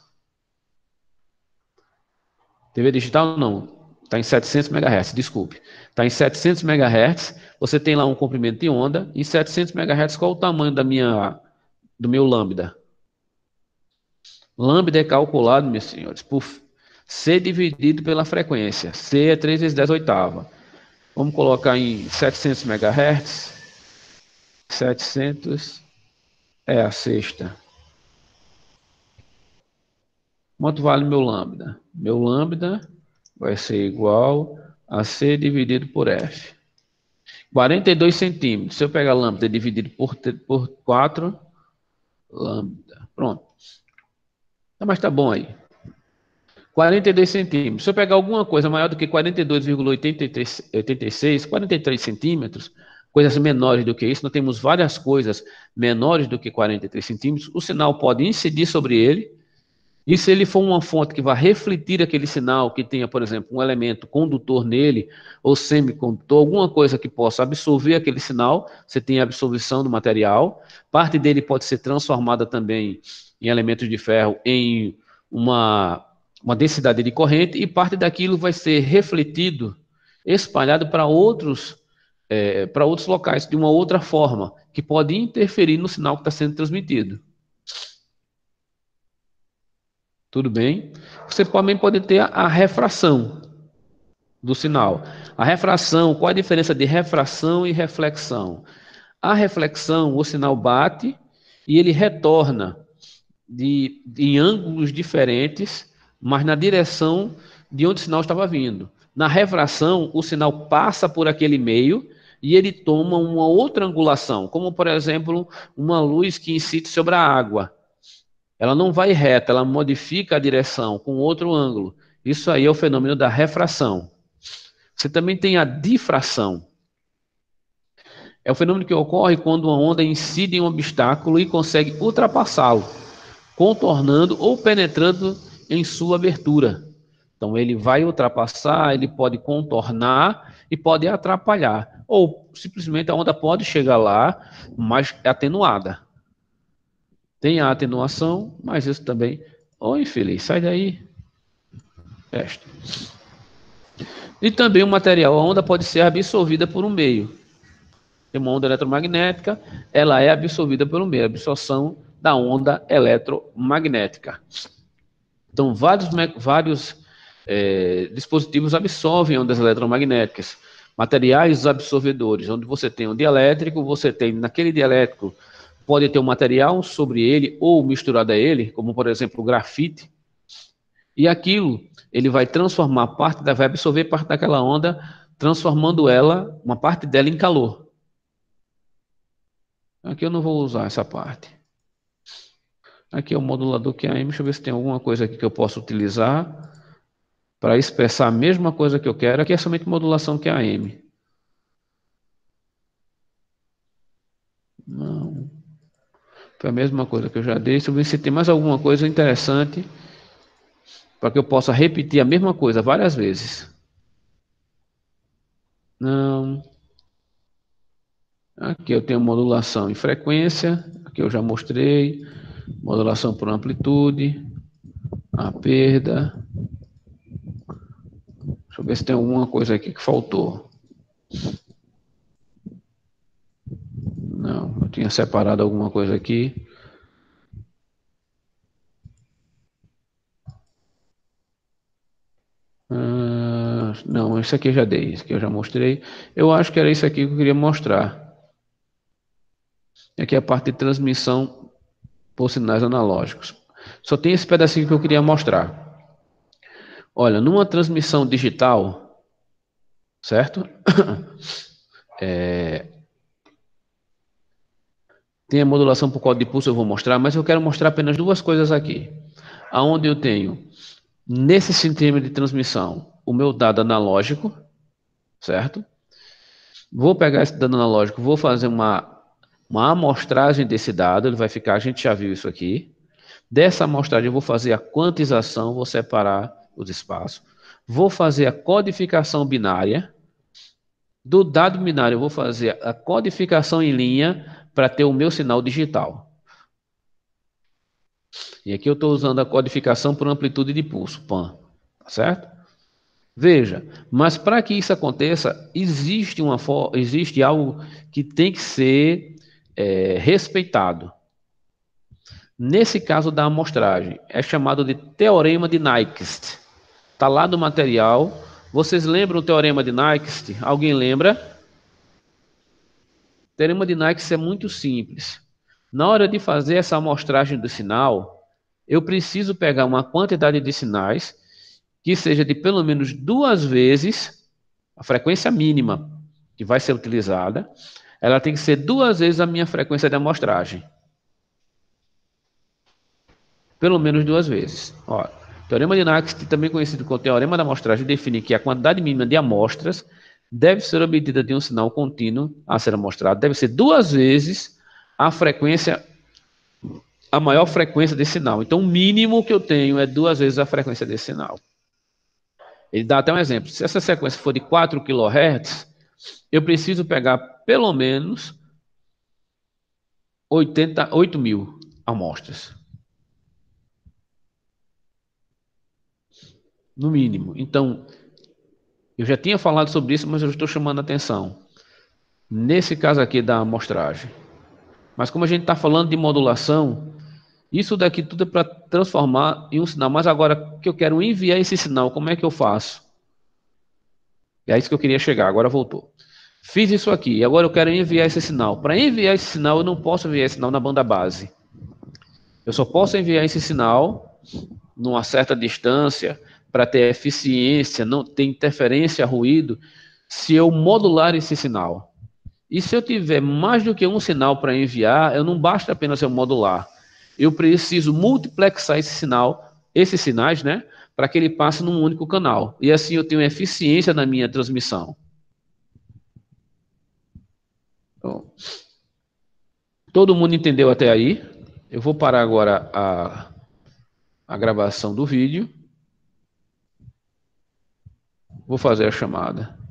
TV digital não, está em 700 MHz, desculpe. Está em 700 MHz, você tem lá um comprimento de onda, em 700 MHz, qual o tamanho do meu lambda? Lambda é calculado, meus senhores, por C dividido pela frequência. C é 3 vezes 10 oitava. Vamos colocar em 700 MHz. 700 é a sexta. Quanto vale meu lambda? Meu lambda vai ser igual a C dividido por F. 42 centímetros. Se eu pegar lambda dividido por 4, lambda. Pronto. Mas tá bom aí. 42 centímetros. Se eu pegar alguma coisa maior do que 42,86, 43 centímetros, coisas menores do que isso, nós temos várias coisas menores do que 43 centímetros, o sinal pode incidir sobre ele, e se ele for uma fonte que vai refletir aquele sinal, que tenha, por exemplo, um elemento condutor nele, ou semicondutor, alguma coisa que possa absorver aquele sinal, você tem a absorção do material, parte dele pode ser transformada também em elementos de ferro em uma densidade de corrente, e parte daquilo vai ser refletido, espalhado para outros locais, de uma outra forma, que pode interferir no sinal que está sendo transmitido. Tudo bem? Você também pode ter a refração do sinal. A refração, qual a diferença de refração e reflexão? A reflexão, o sinal bate e ele retorna em ângulos diferentes, mas na direção de onde o sinal estava vindo. Na refração, o sinal passa por aquele meio e ele toma uma outra angulação, como, por exemplo, uma luz que incide sobre a água. Ela não vai reta, ela modifica a direção com outro ângulo. Isso aí é o fenômeno da refração. Você também tem a difração. É o fenômeno que ocorre quando uma onda incide em um obstáculo e consegue ultrapassá-lo, contornando ou penetrando em sua abertura. Então, ele vai ultrapassar, ele pode contornar e pode atrapalhar. Ou, simplesmente, a onda pode chegar lá, mas é atenuada. Tem a atenuação, mas isso também... Ô, infeliz, sai daí. Testa. E também o material, a onda pode ser absorvida por um meio. Tem uma onda eletromagnética, ela é absorvida pelo meio, a absorção da onda eletromagnética. Então, vários dispositivos absorvem ondas eletromagnéticas. Materiais absorvedores, onde você tem um dielétrico, você tem naquele dielétrico, pode ter um material sobre ele ou misturado a ele, como por exemplo o grafite, e aquilo ele vai transformar vai absorver parte daquela onda, transformando ela, uma parte dela em calor. Aqui eu não vou usar essa parte. Aqui é o modulador QAM, deixa eu ver se tem alguma coisa aqui que eu possa utilizar para expressar a mesma coisa que eu quero. Aqui é somente modulação QAM. Não. Foi a mesma coisa que eu já dei. Deixa eu ver se tem mais alguma coisa interessante para que eu possa repetir a mesma coisa várias vezes. Não. Aqui eu tenho modulação em frequência. Aqui eu já mostrei. Modulação por amplitude. A perda. Deixa eu ver se tem alguma coisa aqui que faltou. Não, eu tinha separado alguma coisa aqui. Não, isso aqui eu já dei, isso aqui eu já mostrei. Eu acho que era isso aqui que eu queria mostrar. Aqui é a parte de transmissão por sinais analógicos. Só tem esse pedacinho que eu queria mostrar. Olha, numa transmissão digital, certo? Tem a modulação por código de pulso, eu vou mostrar, mas eu quero mostrar apenas duas coisas aqui. Aonde eu tenho, nesse sistema de transmissão, o meu dado analógico, certo? Vou pegar esse dado analógico, vou fazer uma amostragem desse dado, ele vai ficar, a gente já viu isso aqui. Dessa amostragem eu vou fazer a quantização, vou separar os espaços. Vou fazer a codificação binária. Do dado binário eu vou fazer a codificação em linha para ter o meu sinal digital. E aqui eu estou usando a codificação por amplitude de pulso, PAM, tá certo? Veja, mas para que isso aconteça, existe algo que tem que ser respeitado. Nesse caso da amostragem, é chamado de teorema de Nyquist. Está lá no material. Vocês lembram o teorema de Nyquist? Alguém lembra? O teorema de Nyquist é muito simples. Na hora de fazer essa amostragem do sinal, eu preciso pegar uma quantidade de sinais que seja de pelo menos 2 vezes a frequência mínima que vai ser utilizada. Ela tem que ser 2 vezes a minha frequência de amostragem. Pelo menos 2 vezes. Ó, o teorema de Nyquist, também conhecido como teorema da amostragem, define que a quantidade mínima de amostras deve ser obtida de um sinal contínuo a ser amostrado. Deve ser 2 vezes a maior frequência desse sinal. Então, o mínimo que eu tenho é 2 vezes a frequência desse sinal. Ele dá até um exemplo. Se essa sequência for de 4 kHz, eu preciso pegar pelo menos 8.000 amostras. No mínimo. Então, eu já tinha falado sobre isso, mas eu estou chamando a atenção. Nesse caso aqui da amostragem. Mas como a gente está falando de modulação, Isso daqui tudo é para transformar em um sinal. Mas agora que eu quero enviar esse sinal, como é que eu faço? É isso que eu queria chegar, agora voltou. Fiz isso aqui, e agora eu quero enviar esse sinal. Para enviar esse sinal, eu não posso enviar esse sinal na banda base. Eu só posso enviar esse sinal numa certa distância, para ter eficiência, não ter interferência, ruído, se eu modular esse sinal. E se eu tiver mais do que um sinal para enviar, eu não basta apenas eu modular. Eu preciso multiplexar esse sinal, esses sinais, né, para que ele passe num único canal. E assim eu tenho eficiência na minha transmissão. Então, todo mundo entendeu até aí? Eu vou parar agora a gravação do vídeo. Vou fazer a chamada.